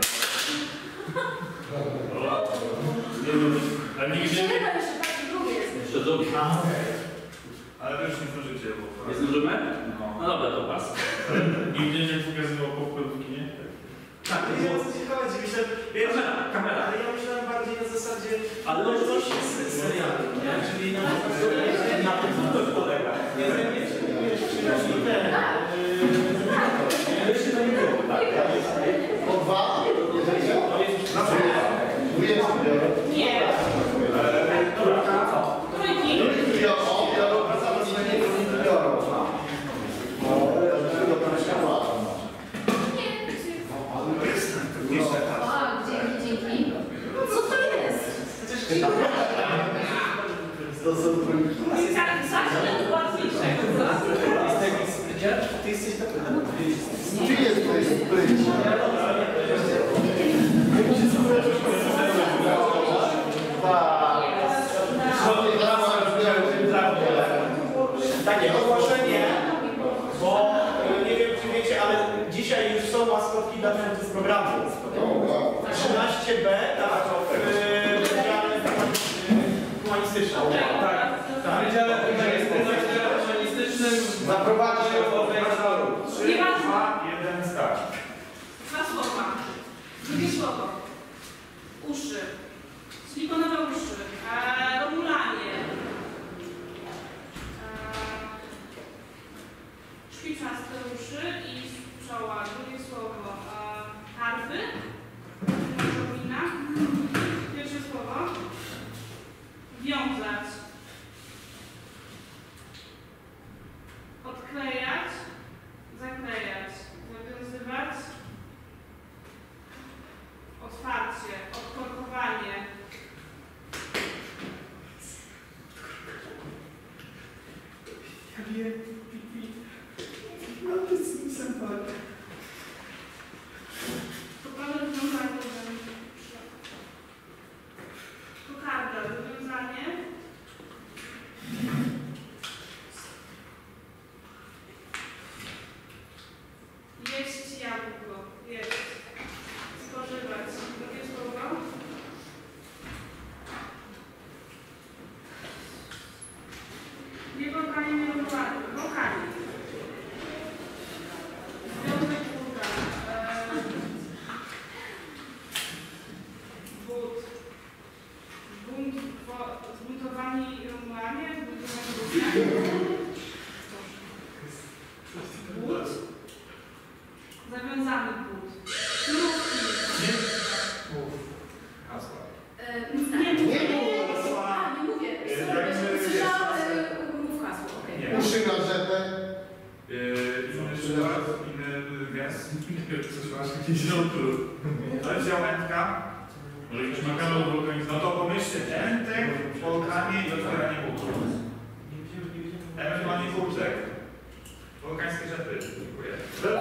A nigdzie... Jeszcze drugi. Ale wy już nie zdążycie, bo... Nie zdążymy? No. No dobra, to pas. Nigdzie nie pokazywał popcorn w kinie? Tak, to jest o co ci chodzi. Myślę, Kamera. ale ja myślałem bardziej na zasadzie, Ale no coś jest z serialu, nie? Czyli na tym to polega. Nie, Jeszcze to nie było, tak? Po 2, jeżeli się... Nie. Trójki. A, dzięki. Co to jest? Zacznę od łatwiejszego. ty jesteś taki... Ty jesteś sprytny. Takie ogłoszenie, bo nie wiem czy wiecie, ale dzisiaj już są maskotki dla twórców programu. 13B, tak, w wydziale humanistycznym. Tak, w wydziale humanistycznym zaprowadzić do organizatorów. 3, 2, 1, start. Dwa słowa. Drugie słowo. Uszy. Silikonowe uszy. Romulanie. Szpiczaste uszy i z czoła. Drugie słowo harfy. Powinna. Pierwsze słowo. Wiązać. Odklejać. Zaklejać. Zawiązywać. Otwarcie. Odkorkowanie. Ja wiem, no to jest sympatia. Pokażę wywiązanie. Kokarda, wywiązanie. Jeść jabłko. Jeść. Spożywać. Drugie słowo. Nie wąkanie, nie wąkanie. Wąkanie. Związek buta. But. Bunt. Zbuntowani Romulanie. Zbuntowani But. Zawiązany but. Krówki. Hasła. Nie mówię. Nie mówię. Słyszałam mów hasło, okej. Uszy na rzepę. Inny przykład, inny gest. Coś masz jakiś to jest ziałętka. Może jakiś makaron wulkaniczny? No to pomyślcie, dętek, wulkanie i otwieranie burtek. Ewentualnie burtek. Wulkańskie rzepy. Dziękuję.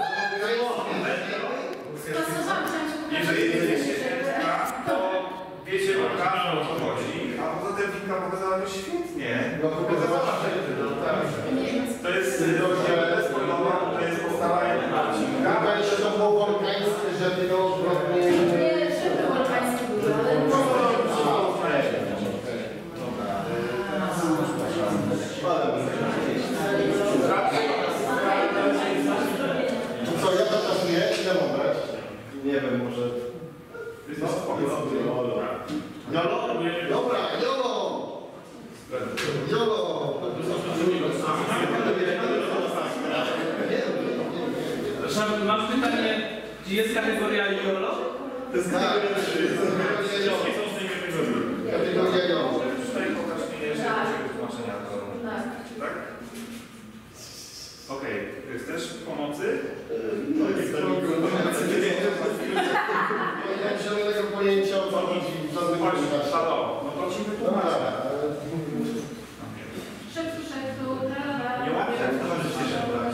Stosowałam, chciałam się Jeżeli jesteście ziałętka, to wiecie o co chodzi, a poza tym Winka pokazała to świetnie. No pokazała, że To jest spoilowa, to jest postawa Marcinka. Chyba jeszcze to było wulkańskie, żeby to odwrotnie... Nie, żeby wulkańskie były, ale... Co, ja to też nie? Ile mam brać? Nie wiem, może... Jolo? Dobra, jolo! Jolo! Przepraszam, mam pytanie, czy jest kategoria YOLO? To jest kategoria jolo. Kategoria jolo. Tutaj pokaż mi jeszcze tłumaczenia to. Tak? Okej, chcesz pomocy? No nie mam zielonego pojęcia o co chodzi. Chodź, halo, no to ci wytłumaczę. Szeptu, szeptu, tra. Nie ładnie, to możesz się szeptać.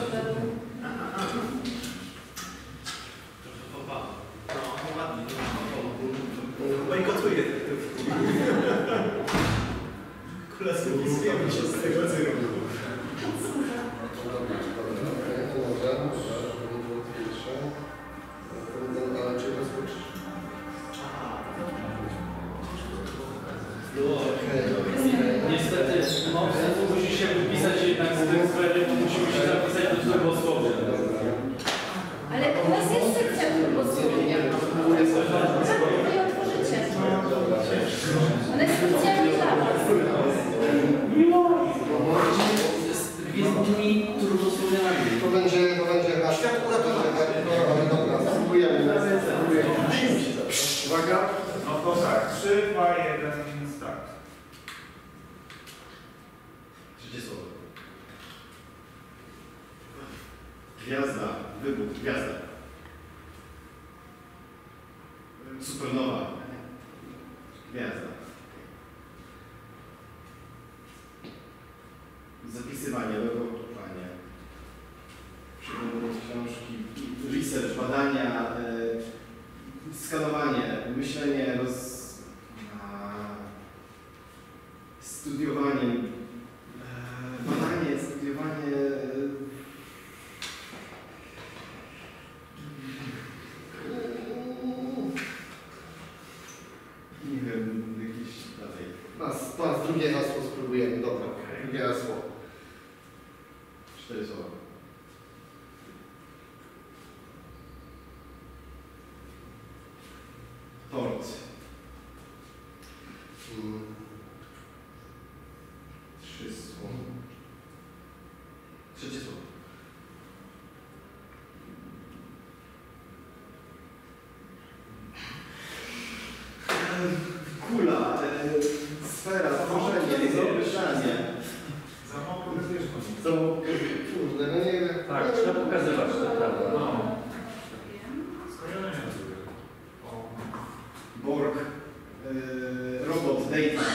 Bojkotuję tych Klasykujemy się z tego, co robią. Niestety, musi się wypisać jednak z tym sklepem, bo musimy się zapisać do turbosłowia. Ale u nas jest sekcja turbosłowia. Tak, wy ją tworzycie. Ona jest specjalnie dla was. Z gwiezdnymi turbosłowiami. To będzie na światło ale dobra, spróbujemy. Uwaga. No to tak, 3, 2, 1, start. Trzecie słowo. Gwiazda, wybuch, gwiazda. Supernowa. Gwiazda. Zapisywanie, logowanie. Przygotowanie książki, research, badania, skanowanie, myślenie, studiowanie, badanie, studiowanie. Nie wiem, jakieś dalej. Drugie hasło spróbujemy, dobra. Drugie hasło. 4 słowa. Tort. Sfera, zaproszenie, zaproszenie. Za mało pokazujesz to. Kurde, no nie... Tak, trzeba pokazywać to, prawda? No. Skojarzenie sobie. Borg, robot, data.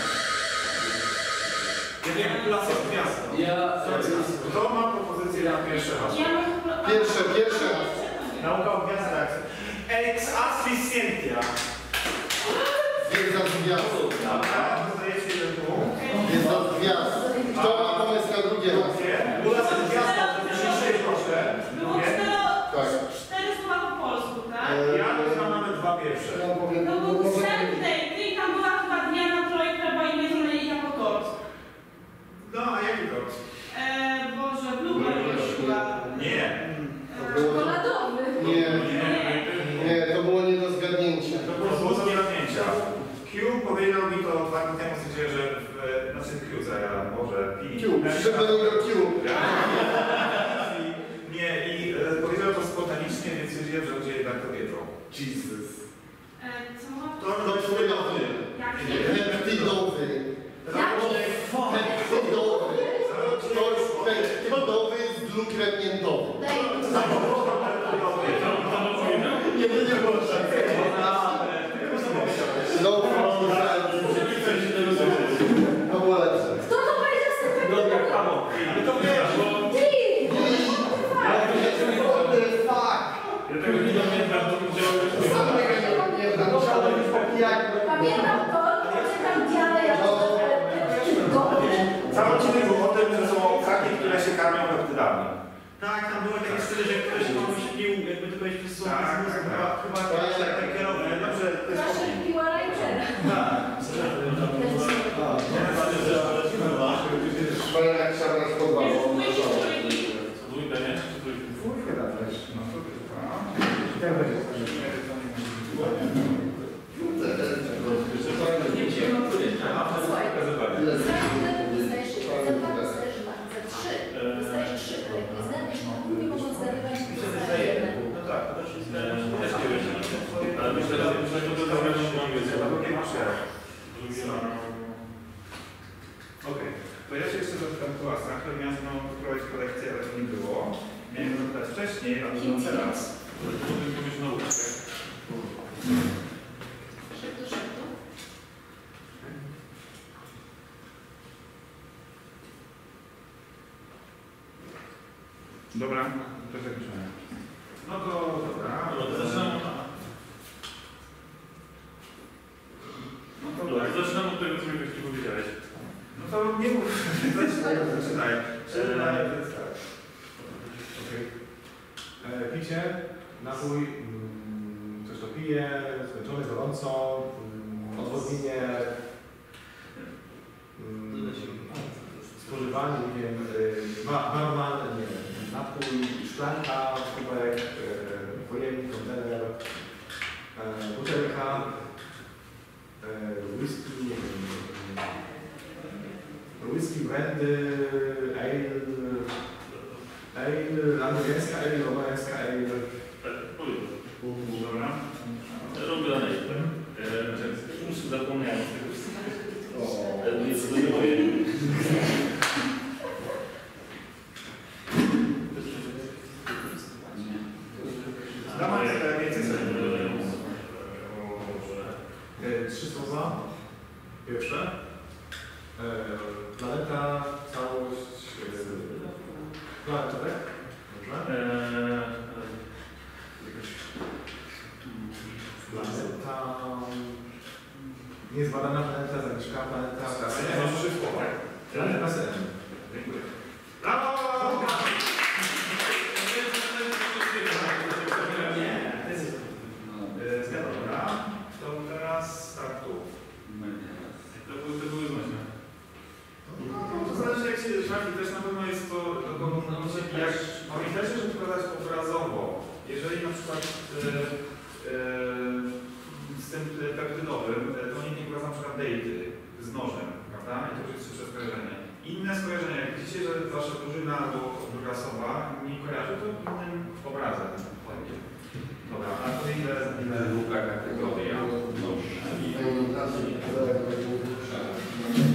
Ja wiem, klasa gwiazda. Kto ma propozycję na pierwsze hasło? Pierwsze. Nauka o gwiazdach. Ex asfixientia. Wiedza z gwiazd. Dobra, dostajecie jeden punkt. Wiedza z gwiazd. Kto ma pomysł na drugie hasło? Ula z gwiazdą, to dzisiaj proszę. Było Tak. 4 słowa po polsku, tak? Ja znam nawet dwa pierwsze. Ja powiem, To był może... wstęp dejty i tam była chyba Diana Trojka, bo imię Zonelika Pokort. No, a jaki to? Boże, Bluebird chyba. Nie. Czekoladowy. Nie, to było nie do zgadnięcia. To było zgadnięcia. Q powiedział mi to 2 dni temu, w sensie, że znaczy Q zaraz, może P. Przyszedł do niego Q. Nie, i powiedział to spontanicznie, więc stwierdziłem, że będzie jednak kobietą. Jesus. Co ma To człowiekowy. Jaki? Peptidowy. Peptidowy. To jest peptidowy z lukrem miętowym. Nie można. No, to było lepsze. Kto to powiedział z tym? To wiesz, bo... What the fuck? Ja tego nie pamiętam, to widziałem. Pamiętam to, pamiętam Dianę jako Cały odcinek był o tym, że są owczaki, które się karmią peptydami. Tak, tam były takie styly, że ktoś tam śpił, jakby to powiedzieć przez słowo, chyba tak kierowny. Dobrze, to jest Proszę, piła Rangera. Szkoda jak trzeba nas podwało. Dwójka, nie? Czy trójka? Dwójkę dałeś. No to chyba. Słuchaj, dostajesz za 2, dostajesz 2, za 3, dostajesz 3 projekty. Znajdziesz na górę, mogą zgadywać, dostajesz 1. No tak, to też Też nie wiem. Ale myślę, że to trochę mam wiedzę. drugie masz ja. Drugie mam. Okej. To ja się jeszcze zapytam Kłasa, który miał ze mną prowadzić kolekcję, ale to nie było. Miałem go zapytać wcześniej, a no teraz. Trudno mieć naukę. Szybko, szybko. Dobra, to zakończymy. No to dobra. No to tak. Zaczynam od tego, co mi wcześniej powiedziałeś. No to nie mów. Zaczynaj. Picie, napój, coś to pije, zmęczony, gorąco, odwodnienie, spożywanie, nie wiem, barman, nie wiem, napój, szklanka, kubek, pojemnik, kontener, butelka, whisky, nie wiem, whisky, brandy, ale, amerykańska ale, romańska ale. Dobra. Robię na niej, tak? Już zapomniałem z tego wszystkiego. Nie zdecyduję. Dawaj więcej sobie. 3 słowa. Pierwsze. Planeta, całość. Planeta, tak? Dobrze. Planeta. Niezbadana planeta, zamieszkała planeta. Masz 3 słowa. Planeta na sen. Dziękuję. Brawo! Zgadza, dobra. To teraz startu. To były znośne. To zależy jak się trafi, też na pewno jest to do kogo jak pamiętajcie, że przekładać obrazowo. Jeżeli na przykład z tym peptydowym, to nikt nie pokazał na przykład dejty z nożem, prawda? I to jest szybsze skojarzenie. Inne skojarzenia, jak widzicie, że wasza drużyna albo druga osoba nie kojarzy, to innym obrazem. Dobra, a to ile druga kategoria? Dobrze.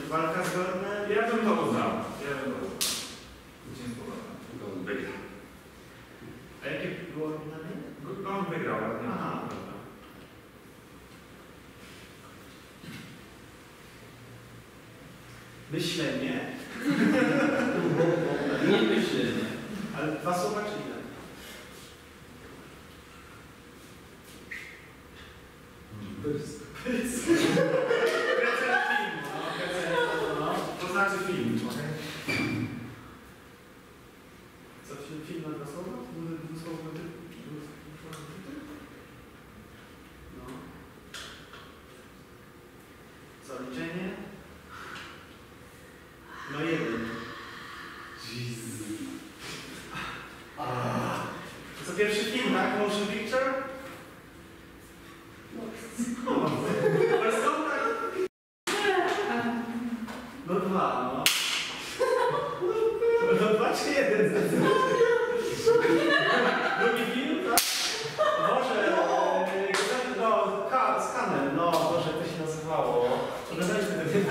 Walka zgodna? Ja bym to uznał. Wygrał. A jakie było pytanie? On wygrał. Aha. Myślenie. Nie myślenie. Ale dwa słowa czy ile? To znaczy film. Co film na dwa słowa? Dwusłowowy tytuł? No. Co, liczenie? No jeden. Jezus. Co pierwszy film, tak? Motion picture? No dwa, no. No dwa czy jeden? Drugi film, tak? Może, no, skaner, no, może to się nazywało. Oglądaliśmy ten film.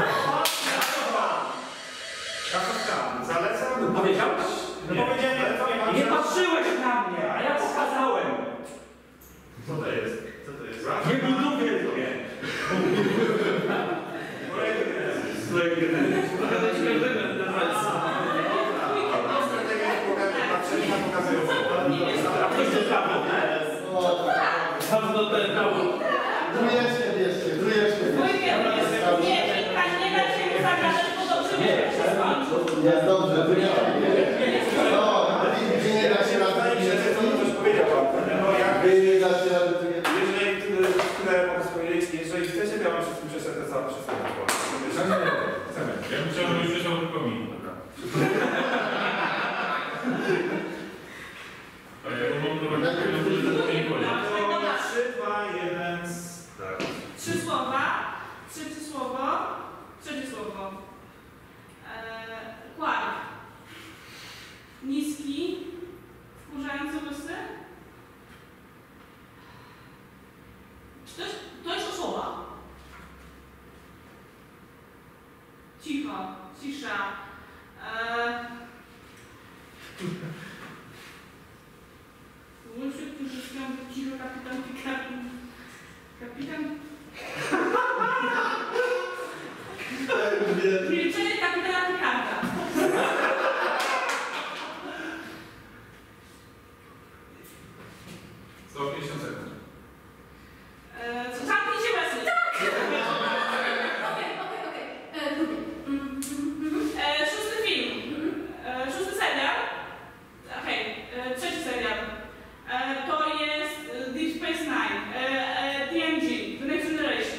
Zalecam? Powiedziałeś? No powiedziałem, Nie patrzyłeś na mnie, a ja pokazałem. Co to jest? Co to jest? Nie buduję sobie. A ktoś to prawo? Bardzo ten prawo. Trójeczkę bierzcie, trójeczkę bierzcie. Nie da się zagadać, bo dobrze Jest dobrze, trójeczkę bierzcie. No, nie da się rady trójeczki. Nie da się rady trójeczki. Jeżeli chcecie, to ja mam wszystkim przeczytać to całe wszystko. Chcemy. Ja bym chciał, żebyś wyszedł tylko mi. Dobra. A ja mam prowadzić, to nie chodzi. 3, 2, 1, start. 3 słowa, trzecie słowo, kład. Niski, wkurzający łysy. To jest osoba. Cicho, cisza. Ludzie, którzy śpią cicho, kapitan Picard. Kapitan? Milczenie kapitana Picarda. Co 50 sekund. Zamknijcie łasy. Szósty film. Szósty serial. Okej, trzeci serial. To jest Deep Space Nine. TNG, The Next Generation.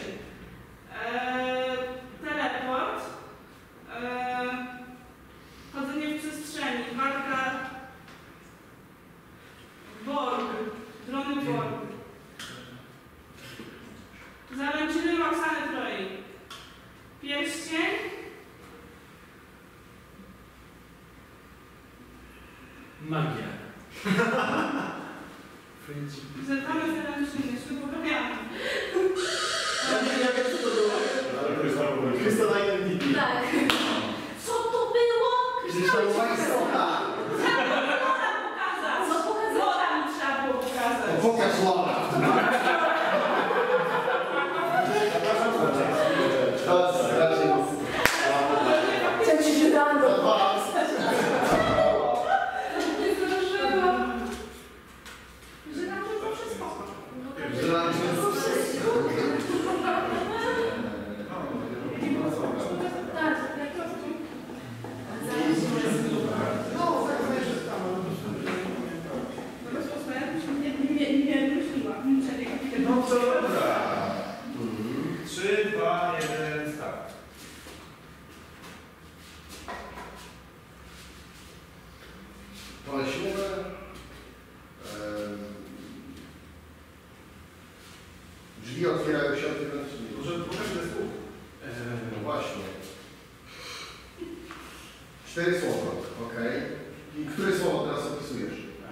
Teleport. Chodzenie w przestrzeni. Walka. Borg. Drony Borg. Zaręczyny Roxany Troi. Pierścień. Magia. Zerwamy zaręczyny. Ślub poprawiamy. Ja wiem, co to było. Krystyna MVP. Tak. Co to było? Zresztą Państwa. Co pokazać? Loda mi trzeba było pokazać. Pokaż Lola. To jest raczej... Chciałem ci się dać. To dwa. Nie zdążyłam. Że nam to wszystko. Że nam się... Tak, No to dobra. 3, 2, 1, start. Pole siłowe. Drzwi otwierają się od wewnętrznej. Może pokaż te słów. No właśnie. 4 słowa, ok. I które słowo teraz opisujesz?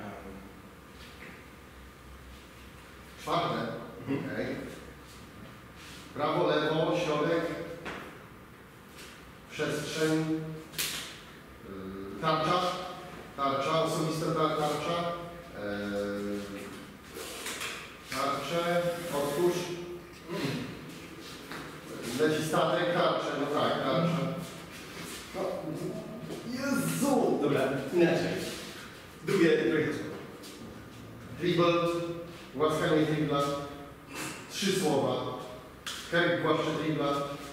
Czwarte, ok. Prawo, lewo, środek. przestrzeń, tarcza, osobista tarcza, tarcze, otwórz, leci statek, tarcze, no tak, tarcza. No. Jezu! Dobra, inaczej. Drugie hasło. Dribble, głaskanie dribbla, 3 słowa. Herk głaszcze dribbla.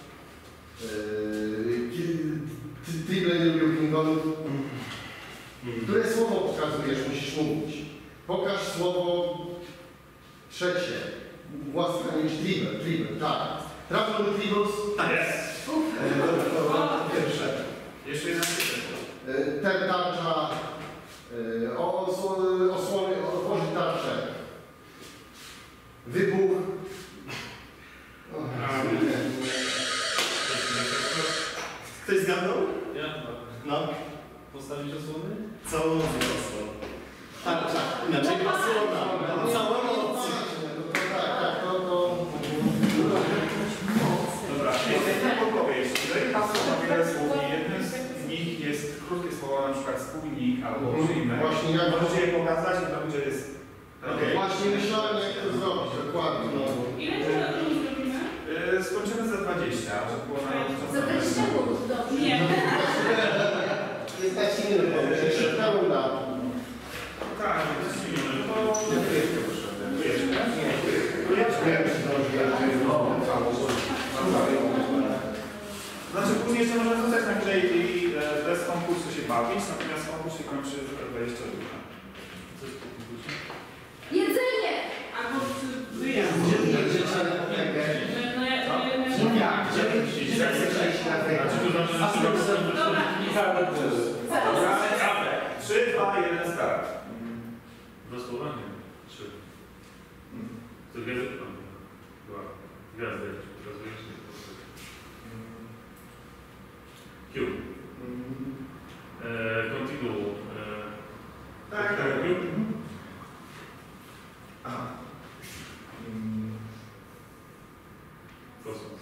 Dribble nie lubią ping-pongu. Które słowo pokazujesz, musisz mówić. Pokaż słowo trzecie. Głaskanie, dribble, tak. Trafił do dribbles? Tak jest. Dobra, pierwsze. Jeszcze jedna sekunda. Tarcza, osłony, otworzyć tarczę. Wybuch. Ktoś zgadnął? Ja? No. Postawić osłony? Całą osłonę. Tarcza. Inaczej osłona. Całą osłonę. Tak, to... Dobra, jest podpowiedź. Jeżeli hasło ma wiele słów i jednym z nich jest krótkie słowo, na przykład spójnik albo przyjmy, Właśnie jak możecie je pokazać i to będzie jest... Okay. Właśnie myślałem, jak to zrobić, dokładnie. No. Ile zrobimy? Skończymy za 20, żeby było na Za 20 minut, dobrze. Nie. 15 minut, szybka runda. Tak, 15 minut. Znaczy później jeszcze możemy zostać na chwilę i bez konkursu się bawić, natomiast konkurs się kończy za 20 minut. Jedzenie! Albo wyjazd. Dobra. 3, 2, 1, start. Dosłowanie. 3. To gwiazda. Gwiazda jakaś pokazuje się. Q. Continue. Tak. Kosmos.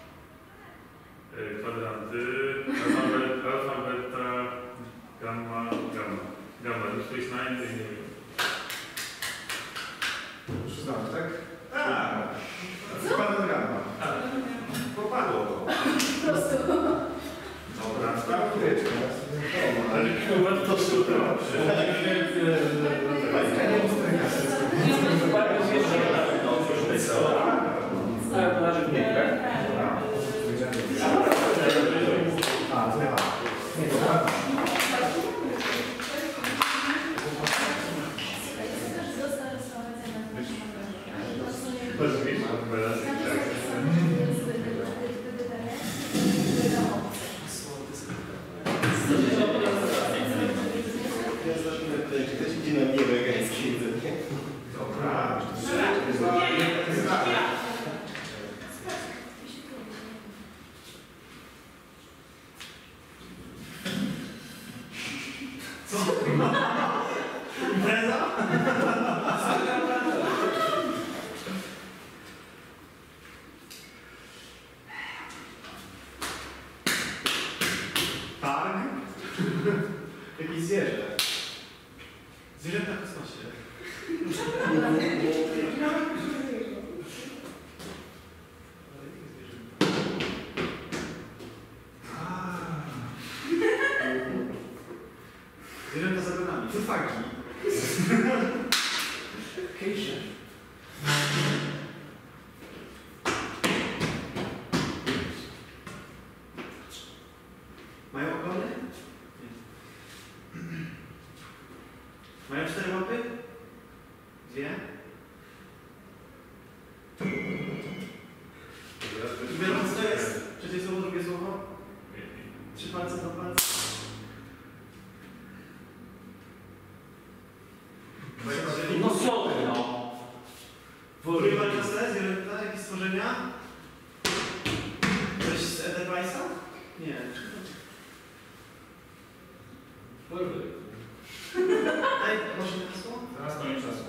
Kwadranty. Alfa, beta, gamma. Gamma. Space 9 to nie wiem. Przyznam, tak? Tak. Kwadranty. Popadło to. Po prostu. Dobra, startuję. Ale chyba to super. Ktoś idzie na mnie wegańskie jedzenie. Dobra. Co? Impreza? Targ? Jakieś zwierzę. Zwierzęta w kosmosie. Zwierzęta za bramami. Cyfaki. Kejsze. Mają ogony? Nie. Mają 4 łapy? 2? Biorąc to jest trzecie słowo, drugie słowo? 3 palce do palca? No co ty, no? Trójmalczasne, zwierzęta, jakieś stworzenia? Coś z Edelweissa? Nie. Ej, może na hasło? Teraz koniec czasu.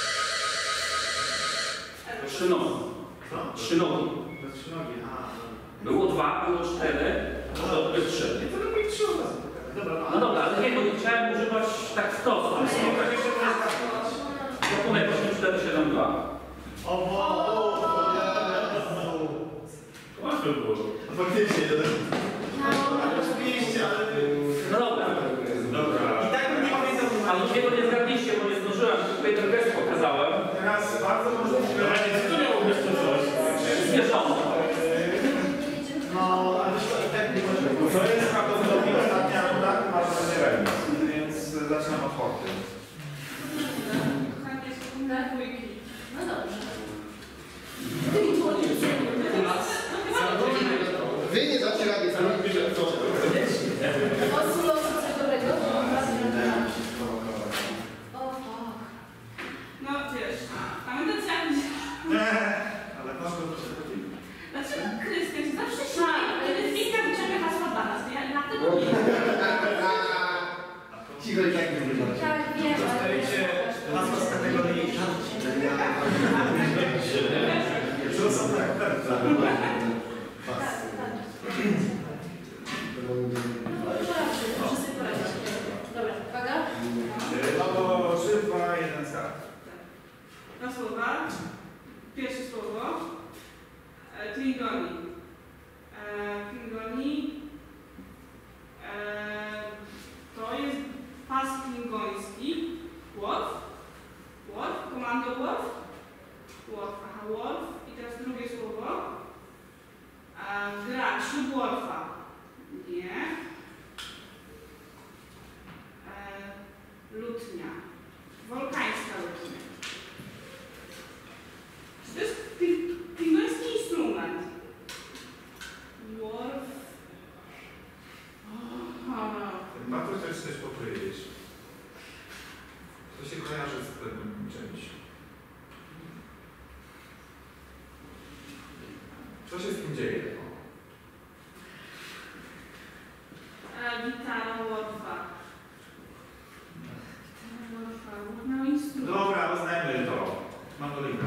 Trzy nogi. Co? 3 nogi. To 3 nogi, a. Było 2, było 4, to były 3. Nie, to robię 3 razy. No dobra, ale nie, bo chciałem używać tak wprost. Proponuję 8, 4, 7, 2. Łatwo było. Faktycznie, No dobra. Dobra. I tak bym nie pamiętał. A drugiego nie zgadliście, bo nie zdążyłem. Tutaj ten gest pokazałem. Teraz bardzo możliwe. Co miało być to coś? Zwierzątko. No, ale tak nie może. To jest prawdopodobnie ostatnia runda, chyba że będzie remis. Więc zaczynam od Horty. No dobrze. Wy nie dacie rady zrobić, że co? Osu losu coś dobrego? No wiesz, pamiętacie jak... Ale masz go proszę powiedzieć. Dlaczego Krystian się zawsze śmieje, kiedy Wika wyciąga hasła dla nas? Ja dlatego Cicho i tak nie wygląda. Tak, wiem, ale... Dostajecie hasła z kategorii To są tak. Wszyscy poradzić. Dobra, uwaga. No 3, 2, 1, start. dwa słowa. Pierwsze słowo. Klingoni. Klingoni. To jest pas klingoński. Wolf. Wolf. Komando Wolf. Wolf. Aha, Wolf. I teraz drugie słowo. Gra. Ślub Wolfa. Nie. Lutnia. Wolkańska lutnia. To jest klingoński instrument. Wolf. Warto też coś powiedzieć. To się kojarzy z pewnym czymś. Co się z tym dzieje? Gitara Wolfa. No instrument. Dobra, uznajmy to. Mandolina.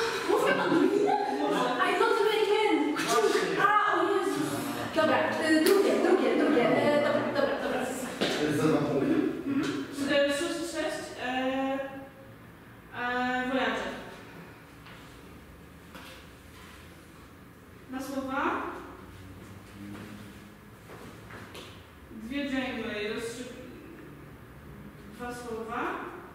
I got the very end. A, o Jezus. Dobra, drugie. Dobra. Za 2 punkty. 6. Voyager. Na słowa. Dwie Janeway. 2 słowa.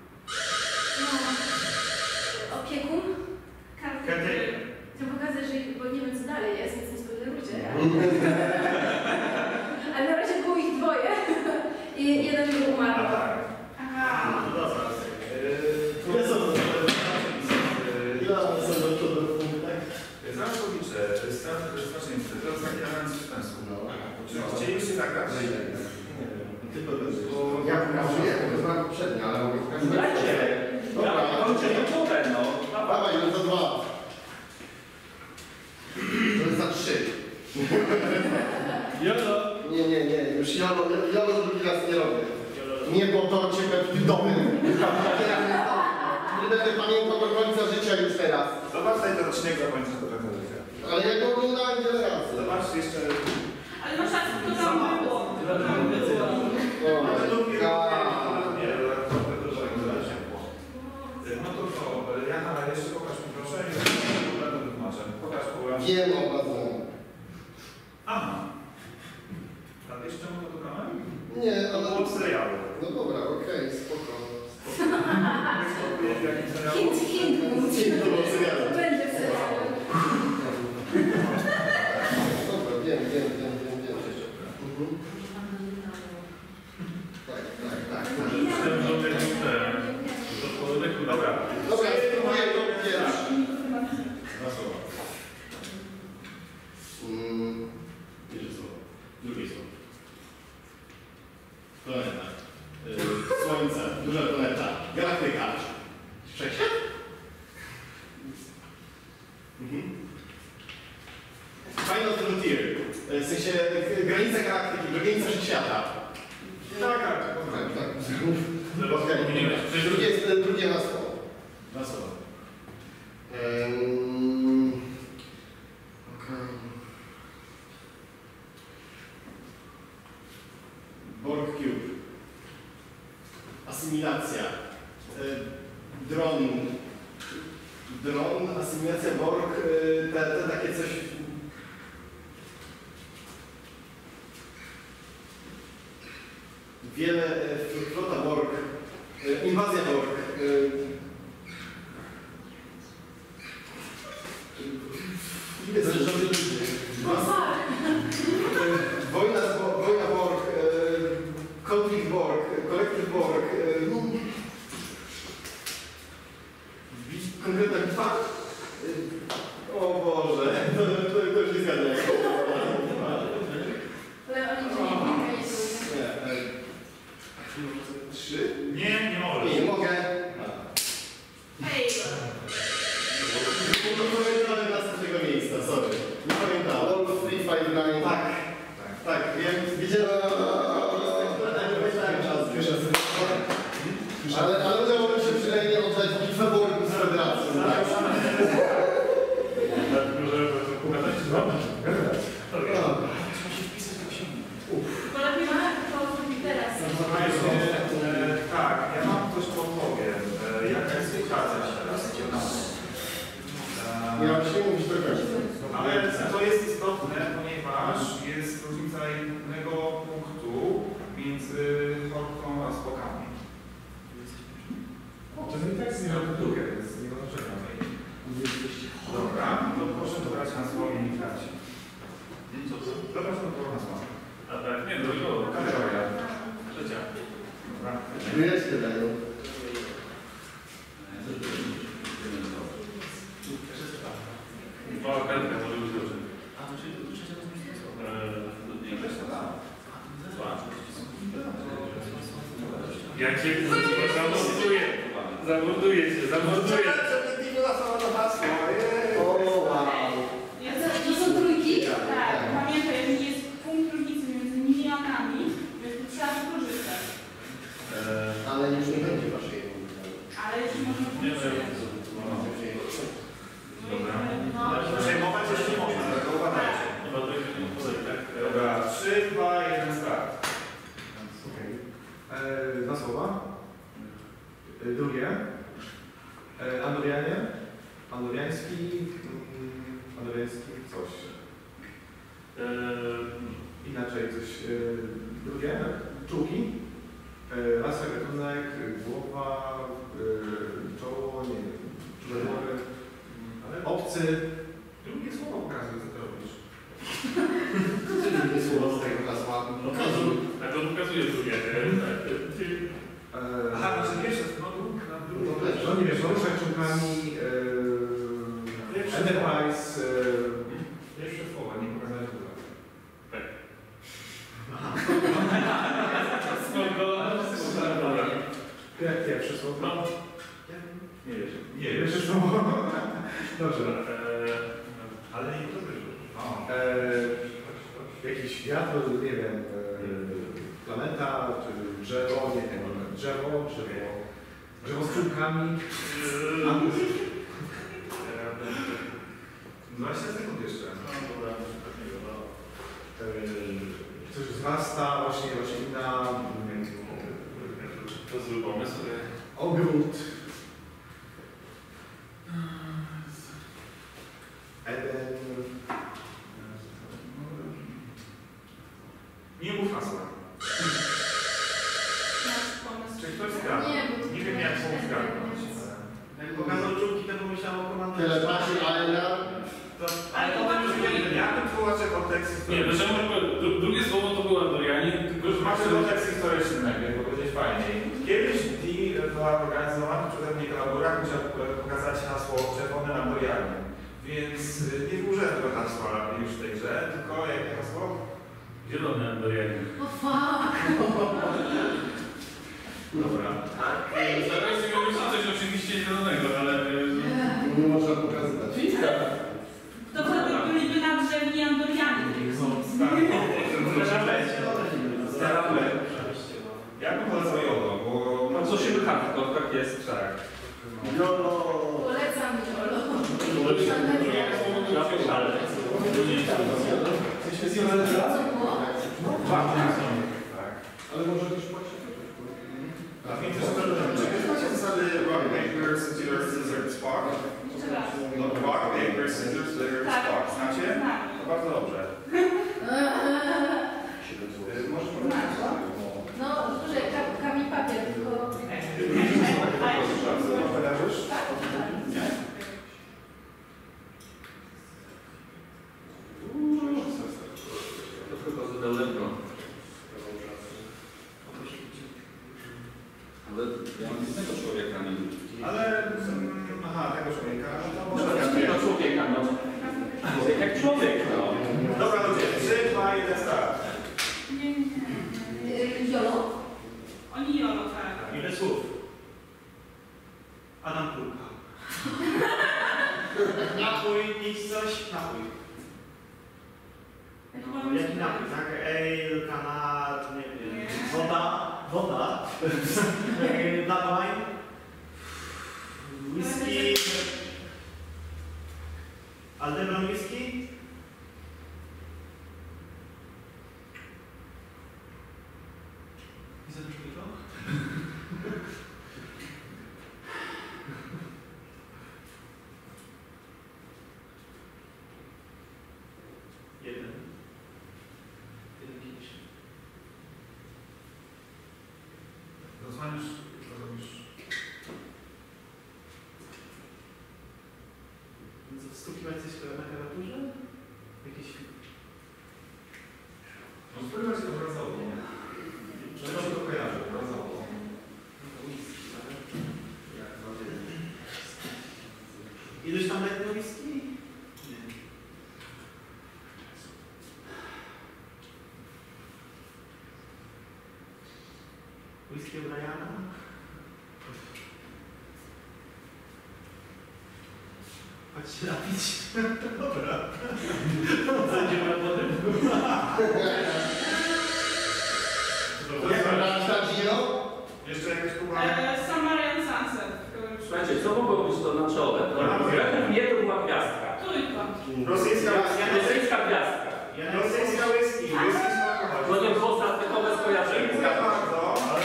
Opiekun. Karty. Chcę pokazać, że bo nie wiem co dalej jest, więc nie spoilerujcie. Ale na razie było ich 2. I jeden był umarł. A tak. Aha. No dobra. Ile są to? Ile są do przodu punktach? Zaraz to liczę. Strasznie niestety. To jest taki element suspensu. Czy chcielibyście zagrać? Ja pokazuję, pokazywałem poprzednio, ale mogę pokazać. Dajcie. Dobra, Kończę wieczorem, no. dawaj, już za 2. To jest za 3. Jolo. Nie, już jolo drugi raz nie robię. Nie, bo to cię pewnie domem. Nie będę pamiętał do końca życia już teraz. Zobacz ten odcinek do końca życia. Ale ja go oglądałem wiele razy. Zobacz jeszcze... Ale masz rację, to tam było. To tam było. No to co, Jana, jeszcze pokaż mi proszę i będę tłumaczem. Pokaż połowę. Wiem o was. Aha. A wiesz czemu to dodałem? Nie, ale... To było w serialu. No dobra, okej, spoko. W jakim serialu? Hint. To było w serialu. Będzie w serialu. Dobra, wiem. Tak. Myślałem, że one są te. Dobra. Dobra, spróbuję to pierwszy. Dwa słowa. Mm, Pierwsze słowo. Drugie słowo. Planeta. Słońce. Duża planeta. Galaktyka. Wszechświat? Final Frontier. W sensie granica galaktyki, granica wszechświata. Tak. Okej. Drugie hasło. Dwa słowa. Okej. asymilacja. Dron, asymilacja Borg, te takie coś. Wiele, flota Borg, inwazja Borg. Wojna Borg, konflikt Borg, kolektyw Borg, konkretna bitwa. O Boże, to już nie zgadza. Ale oni tu nie klikają. Nie. 3? Nie możesz. Nie mogę. Hej! Nie pamiętałem następnego miejsca, sorry. Nie pamiętałem. Wolf 359. Tak, wiem. Widziałem. Ale udało mi się przynajmniej oddać bitwę Borgów z Federacją. Bo lepiej ma to zrobić teraz. Tak, ja mam coś podpowiem. Jaka jest sytuacja teraz? Nie mam się mówić do końca. Ale to jest istotne, ponieważ jest różnica jednego punktu między Horką a Spokami. To jest tak drugie, więc nie ma znaczenia. Dobra, to proszę dobrać hasło i nie grać. Dobra, to hasło. A tak, nie, drugiego. Kategoria. Trzecia. Dobra. Wiesz, dają. Dwa kartka może być dobrze. A, czyli to trzecia to jest Ja cię zamorduję. Zamorduję cię, zamorduję. O, wow. To są trójki? Tak, pamiętaj, że jest punkt różnicy między milionami, więc tu trzeba wykorzystać. Ale już nie będzie waszej. Ale jeśli można Nie, Dobra. No, Przejmować coś nie można, tylko uważajcie. Dobra, 3, 2, 1, start. Okej. Dwa słowa. Drugie. Andorianie. Andoriański coś. Inaczej coś. Drugie. Czułki. Rasa, gatunek, głowa, czoło, nie wiem, człowiek, obcy. Drugie słowo pokazuje, co ty robisz. Drugie słowo z tego hasła. Tak, to pokazuje drugie. Aha, znaczy pierwsze, no drugie. No nie wiem, poruszać czółkami, Enterprise. Pierwsze słowo, nie pokazałeś góra. Tak. Pierwsze słowo. No. Nie wiesz. Nie, Pierwsze słowo. Dobrze. ale nie to wyszło. Jakiś świat, nie wiem, planeta, czy drzewo, nie wiem, drzewo z czółkami. 20 sekund jeszcze. Coś wzrasta, właśnie roślina, To zły pomysł. ogród. Eden. Nie mów hasła. nasz pomysł. Czy ktoś zgadł? Nie wiem jak mógł zgadnąć. Jak pokazał czubki, to pomyślałem o komandzie. Telepatii, Aena. Ale to bardzo Ja bym tłumaczę kontekst Nie, historyczny. drugie słowo to był Andorianie, tylko Już że macie kontekst historyczny najpierw, bo będzie fajniej. Kiedyś była organizowana przeze mnie kolaboracja, musiał pokazać hasło czerwone na Dorianie. Więc nie użyłem tego hasła już w tej grze, tylko jakie hasło? zielone Andorianie. O fuck! Dobra. Starałem się mówić coś oczywiście zielonego, ale... Nie można pokazywać. To wtedy byliby nadrzewni Andorianie. Staramy. Ja bym polecał Jodo, bo... No co się hardcore, tak jest. Tak. Jolo. Polecam Jolo. Jesteśmy zjadane Co było? Tak. Ale może też płacić. A więc jeszcze człowiek, no. Dobra, ludzie, 3, 2, 1, start. Jolo. Oni jolo, tak. Ile słów? Adam Kulka. Napój, idź coś, napój. Jaki napój, tak? Ale, kanat, nie wiem. Nie. Woda. Napój. Whisky. Aldebaran whisky. I za dużo tego? Jeden kiedyś. Rozmawiasz, co robisz? Wstukiwać coś na klawiaturze? Jakieś... No spróbować to obrazowo. Że to się to kojarzy, obrazowo. Ileś tam dać do whisky? Nie. Whisky O'Briana? Chodź się napić. Dobra. Zajdziemy na potem. Jeszcze jakaś próba? Sumerian Sunset. Słuchajcie, co mogło być to na czole? Nie, to była gwiazdka. Trójkąt. Rosyjska Rosyjska gwiazdka. Rosyjska whisky. Whisky z alkoholem. To nie było zatykowe skojarzenie. Dziękuję bardzo. Ale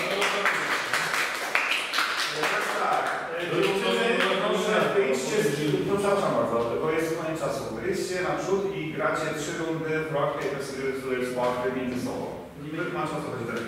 teraz tak. Proszę wyjdźcie z przepraszam bardzo, bo jest koniec czasu. Wyjdźcie naprzód i gracie 3 rundy w rock, paper, scissors, sparty między sobą. Nie ma czasu chodzić dalej.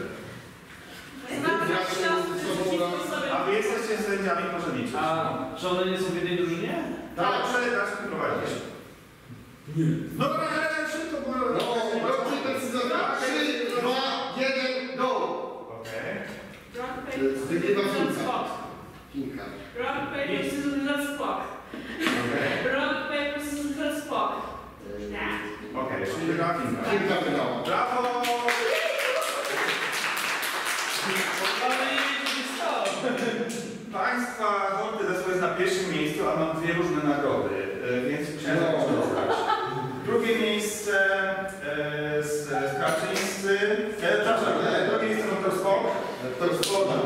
A wy jesteście sędziami, może liczyć. A czy one nie są w jednej drużynie? Tak, dasz mi prowadzić. Nie. No dobra, szybko, bo... No, robię decyzję. 3, 2, 1, go! Okej. Rock, paper, Wygrywa scissors, Finka. spot. Finka. Rock, paper, scissors, spot. Rock, paper, scissors, spot. Okej, czyli wygrała Finka. Finka wygrała. Brawo! Państwa hordy zespoł jest na pierwszym miejscu, a mam 2 różne nagrody, więc musiałem zacząć rozgrać. Drugie miejsce Skarczyńscy, przepraszam, drugie miejsce Motorsport.